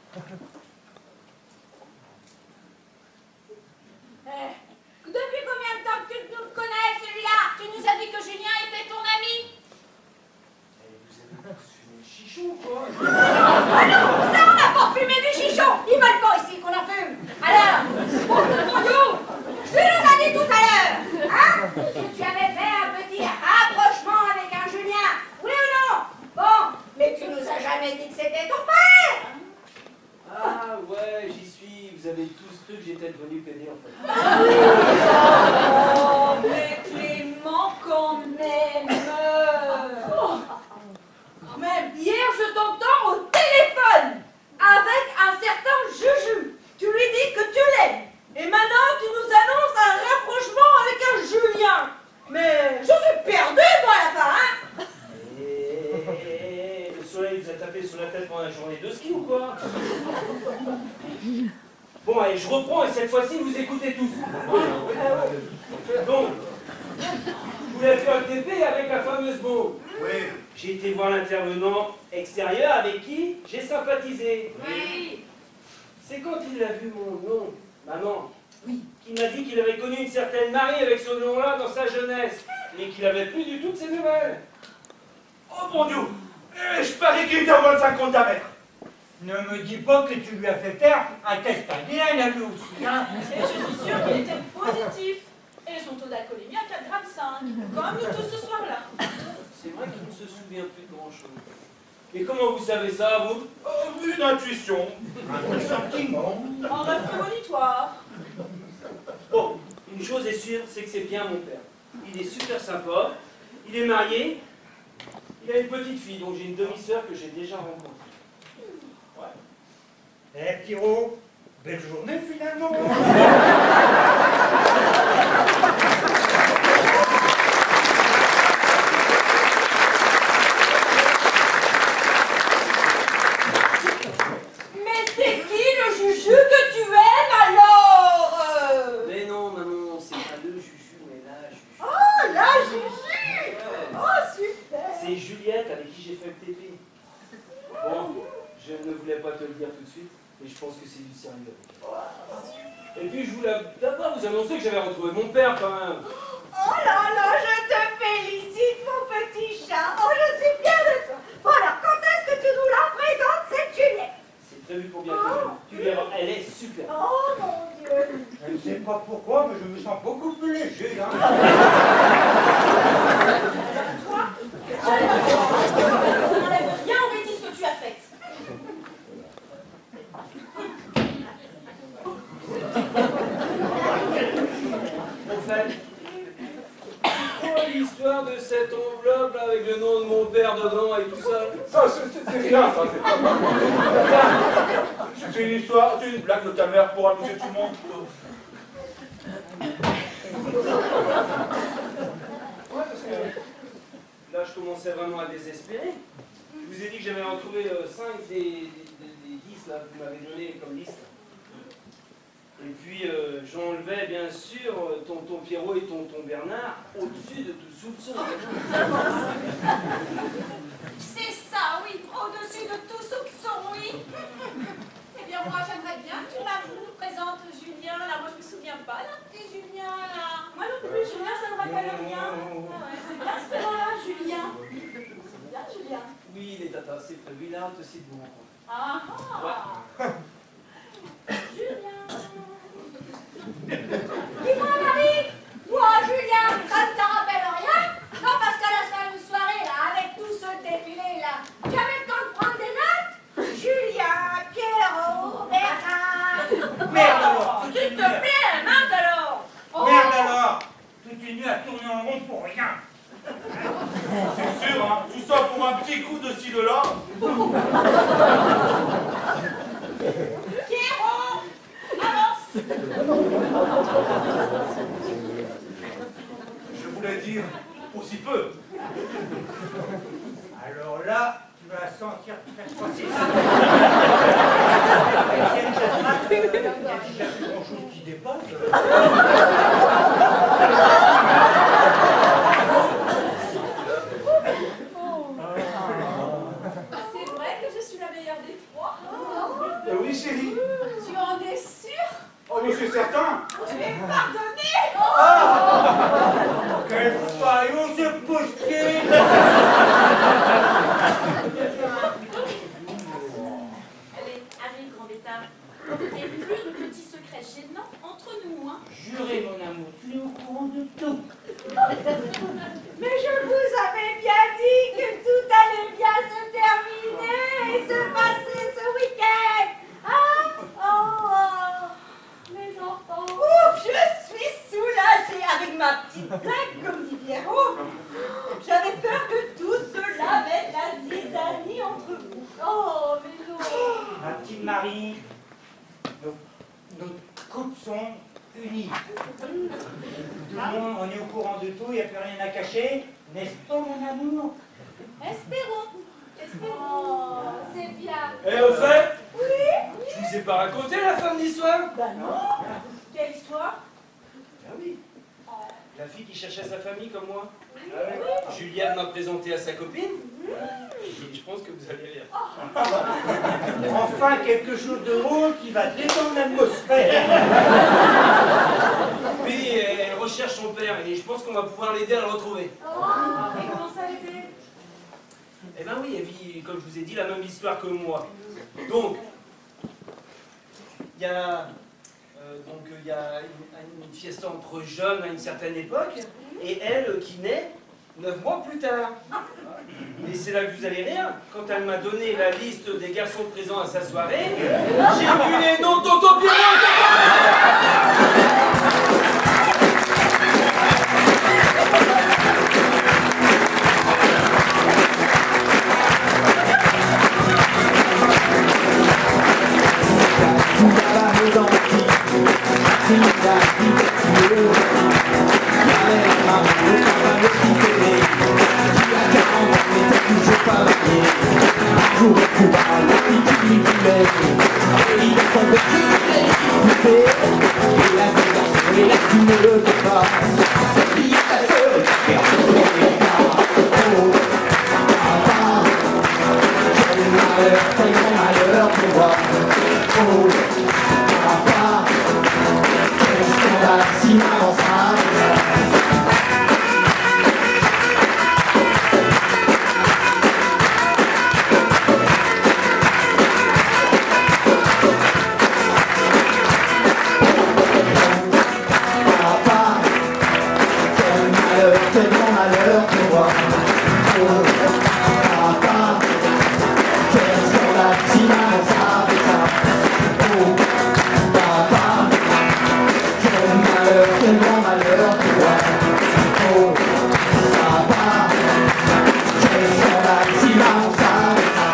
Eh, depuis combien de temps que tu nous connais, celui-là? Tu nous as dit que Julien était ton ami. Vous avez fumé le chichon quoi? Ah non, ça on n'a pas fumé du chichon. Ils veulent pas ici qu'on en fume. Alors, mon Dieu, tu nous as dit tout à l'heure, hein, que tu avais fait un petit rapprochement avec un Julien. Oui ou non? Bon, mais tu nous as jamais dit que c'était ton père. Ah ouais, j'y suis. Vous avez tous cru que j'étais devenu pédé en fait. Oh, mais Clément, quand même. Oh, quand même, hier je t'entends au téléphone avec un certain Juju. Tu lui dis que tu l'aimes. Et maintenant tu nous annonces un rapprochement avec un Julien. Mais je suis perdue moi à la fin, hein. Et le soleil vous a tapé sur la tête pendant la journée de ski ou quoi? Bon, allez, je reprends et cette fois-ci, vous écoutez tous. Donc, je voulais faire le T P avec la fameuse Beau. Oui. J'ai été voir l'intervenant extérieur avec qui j'ai sympathisé. Oui. C'est quand il a vu mon nom, maman, qu'il m'a dit qu'il avait connu une certaine Marie avec ce nom-là dans sa jeunesse et qu'il avait plus du tout de ses nouvelles. Oh mon Dieu, eh, je parie qu'il était en vingt-cinq ans de ta mère. Ne me dis pas que tu lui as fait faire un test A D N à lui aussi, hein? Et je suis sûre qu'il était positif. Et son taux d'alcoolémie à quatre virgule cinq, comme nous tous ce soir-là. C'est vrai qu'il ne se souvient plus de grand-chose. Et comment vous savez ça, vous? Oh, une intuition. Un sentiment. En rêve prémonitoire. Bon, une chose est sûre, c'est que c'est bien mon père. Il est super sympa, il est marié, il a une petite fille, donc j'ai une demi-sœur que j'ai déjà rencontrée. Eh, Pierrot, belle journée finalement. Mais c'est qui le Juju que tu aimes alors? euh Mais non, maman, c'est pas le Juju, mais la Juju. Oh, la Juju! Ouais. Oh, super! C'est Juliette avec qui j'ai fait le T P. Bon, je ne voulais pas te le dire tout de suite, mais je pense que c'est du sérieux. Et puis je voulais d'abord vous annoncer que j'avais retrouvé mon père quand même. Oh là là, je te félicite, mon petit chat. Oh, je suis fière de toi. Bon alors, quand est-ce que tu nous la présentes, cette Juliette? C'est prévu pour bientôt. Tu verras, elle est super. Oh mon Dieu. Elle sais pas pourquoi, mais je me sens beaucoup plus léger. Hein. Toi, ça n'enlève rien aux bêtises que tu as faites. En fait, l'histoire de cette enveloppe là, avec le nom de mon père dedans et tout ça. Ça, c'est c'est rien, ça, c'est pas mal. C'est une histoire, c'est une blague de ta mère pour amuser tout le monde. Ouais, parce que là, je commençais vraiment à désespérer. Je vous ai dit que j'avais retrouvé cinq des, des, des dix là, que vous m'avez donné comme liste. Et puis, euh, j'enlevais bien sûr tonton Pierrot et tonton Bernard au-dessus de tout soupçon. C'est ça, oui, au-dessus de tout soupçon, oui. Eh bien, moi, j'aimerais bien que tu nous présentes Julien. Là, moi, je me souviens pas, là, petit Julien, là. Moi non plus, Julien, ça ne me rappelle rien. Ah ouais, c'est bien ce là Julien. C'est bien, Julien. Oui, les tatas, c'est prévu. Il a hâte aussi de vous rencontrer. Ah ah. Julien. Dis-moi, Marie, toi, Julien, ça ne te rappelle rien? Non, parce qu'à la fin de soirée, là, avec tout ce défilé, là, tu avais le temps de prendre des notes? Julien, Pierrot, Bernard. Merde alors! Oh, s'il te plaît, mince alors. Oh. Merde alors! Toute une nuit à tourner en rond pour rien. C'est sûr, hein, tout ça pour un petit coup de ci de là. Pierrot, avance. Je voulais dire aussi peu. Alors là, tu vas sentir très facile. Il y a déjà plus grand chose qui dépasse. C'est vrai que je suis la meilleure des trois. Euh, oui, chérie. Tu en es sûr? Oh, mais c'est certain. Tu m'es pardonné. Quelle faillon ce postier! Allez, arrive, grand bêtard. Et plus de petits secrets gênants entre nous, hein. Jurez, mon amour, tu es au courant de tout. Mais je vous avais bien dit que tout allait bien se terminer et se passer ce week-end. Hein? Oh, oh, mes enfants. Ouf, je suis soulagée avec ma petite blague, comme dit Pierrot. J'avais peur que tout cela mette la zizanie entre vous. Oh, mais non. Ma petite Marie, nos, nos couples sont unis. Tout le monde, on est au courant de tout, il n'y a plus rien à cacher. N'est-ce pas, mon amour? Espérons. Espérons. Oh, c'est bien. Et au fait, Oui? je vous ai pas raconté la fin de l'histoire? Bah non. Quelle histoire? Ah oui. La fille qui cherchait sa famille comme moi. Ah ouais. Juliane m'a présenté à sa copine. Et je pense que vous allez rire. Enfin, quelque chose de drôle qui va détendre l'atmosphère. Oui, elle recherche son père et je pense qu'on va pouvoir l'aider à le retrouver. Oh, et comment ça a été? Eh ben oui, elle vit, comme je vous ai dit, la même histoire que moi. Donc, il y a, euh, donc, il y a une, une fiesta entre jeunes à une certaine époque, et elle qui naît neuf mois plus tard. Et c'est là que vous allez rire. Quand elle m'a donné la liste des garçons présents à sa soirée, j'ai vu les noms de Tonton Pierrot. là, si maman savait ça. Oh, papa, quel malheur, quel grand malheur pour toi. Oh, papa, quel scandale, si maman savait ça.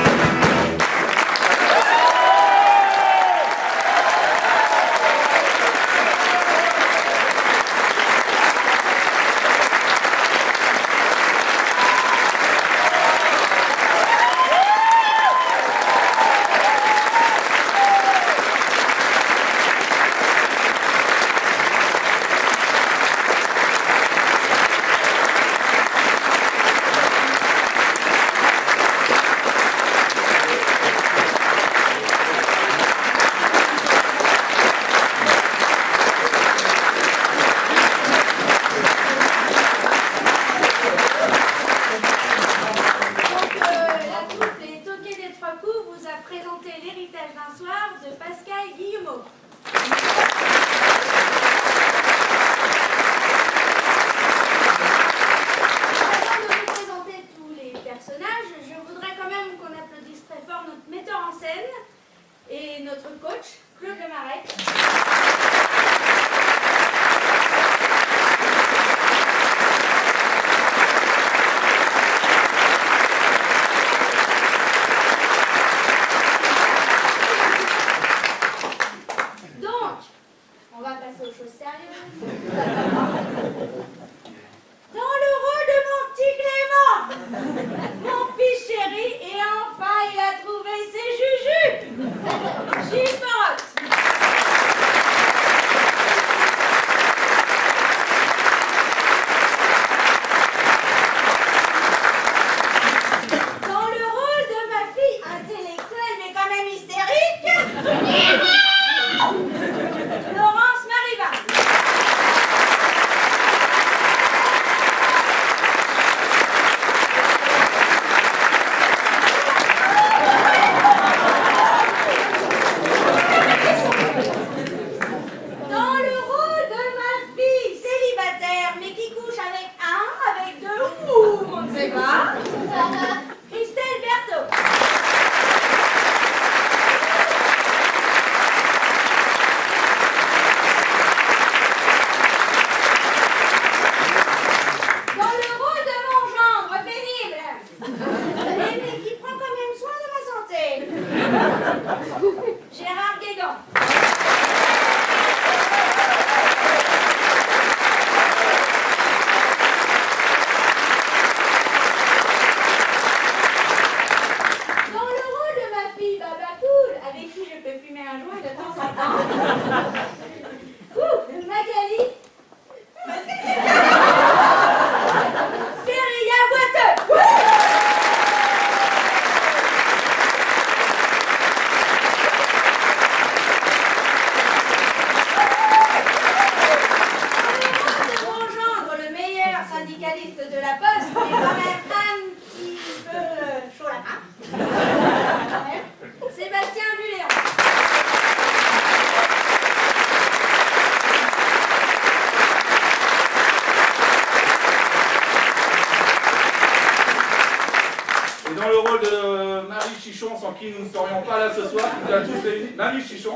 Sans qui nous ne serions pas là ce soir, nous a tous réunis, Mamie Chichon,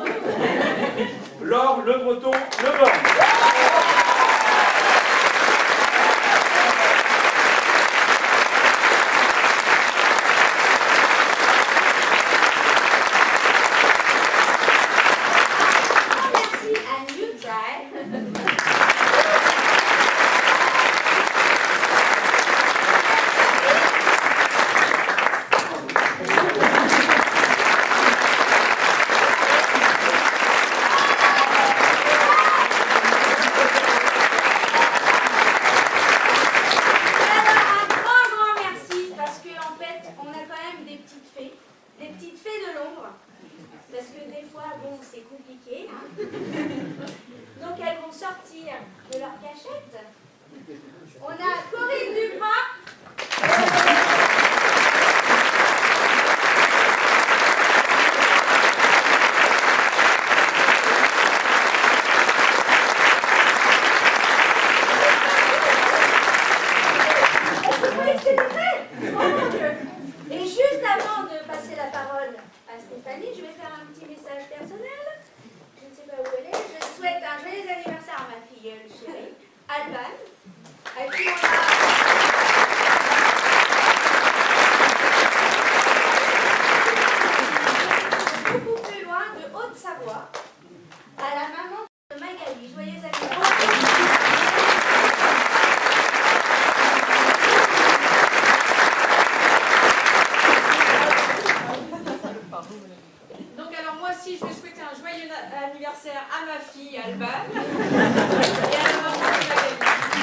Laure, le Breton, le Born. Et juste avant de passer la parole parole à Stéphanie. Je vais faire un petit message personnel. Je ne sais pas où elle est. Je souhaite un joyeux anniversaire à ma filleule chérie, Alban, à qui on a... beaucoup plus loin de Haute-Savoie, à la maman de Magali. Joyeux anniversaire. Donc alors moi aussi je vais souhaiter un joyeux anniversaire à ma fille Alban et à la maman de Magali.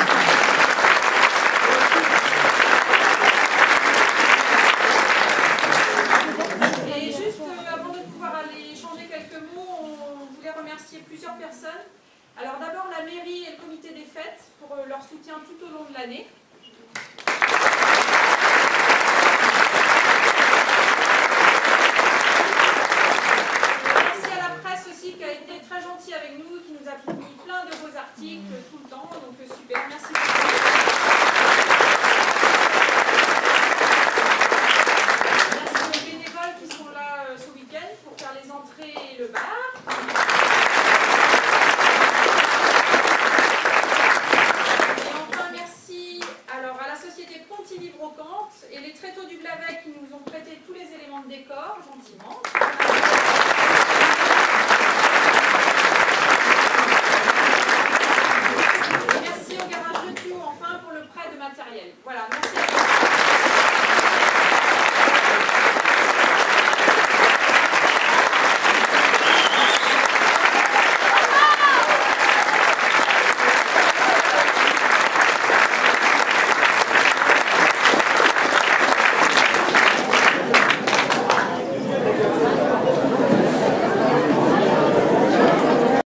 Et juste euh, avant de pouvoir aller échanger quelques mots, on voulait remercier plusieurs personnes. Alors d'abord la mairie et le comité des fêtes pour euh, leur soutien tout au long de l'année. Qui a été très gentil avec nous, qui nous a mis plein de beaux articles tout le temps, donc super, merci beaucoup. Merci aux bénévoles qui sont là euh, ce week-end pour faire les entrées et le bar. Et enfin merci alors, à la société Pontivy Brocante et les tréteaux du Blavet qui nous ont prêté tous les éléments de décor, gentiment.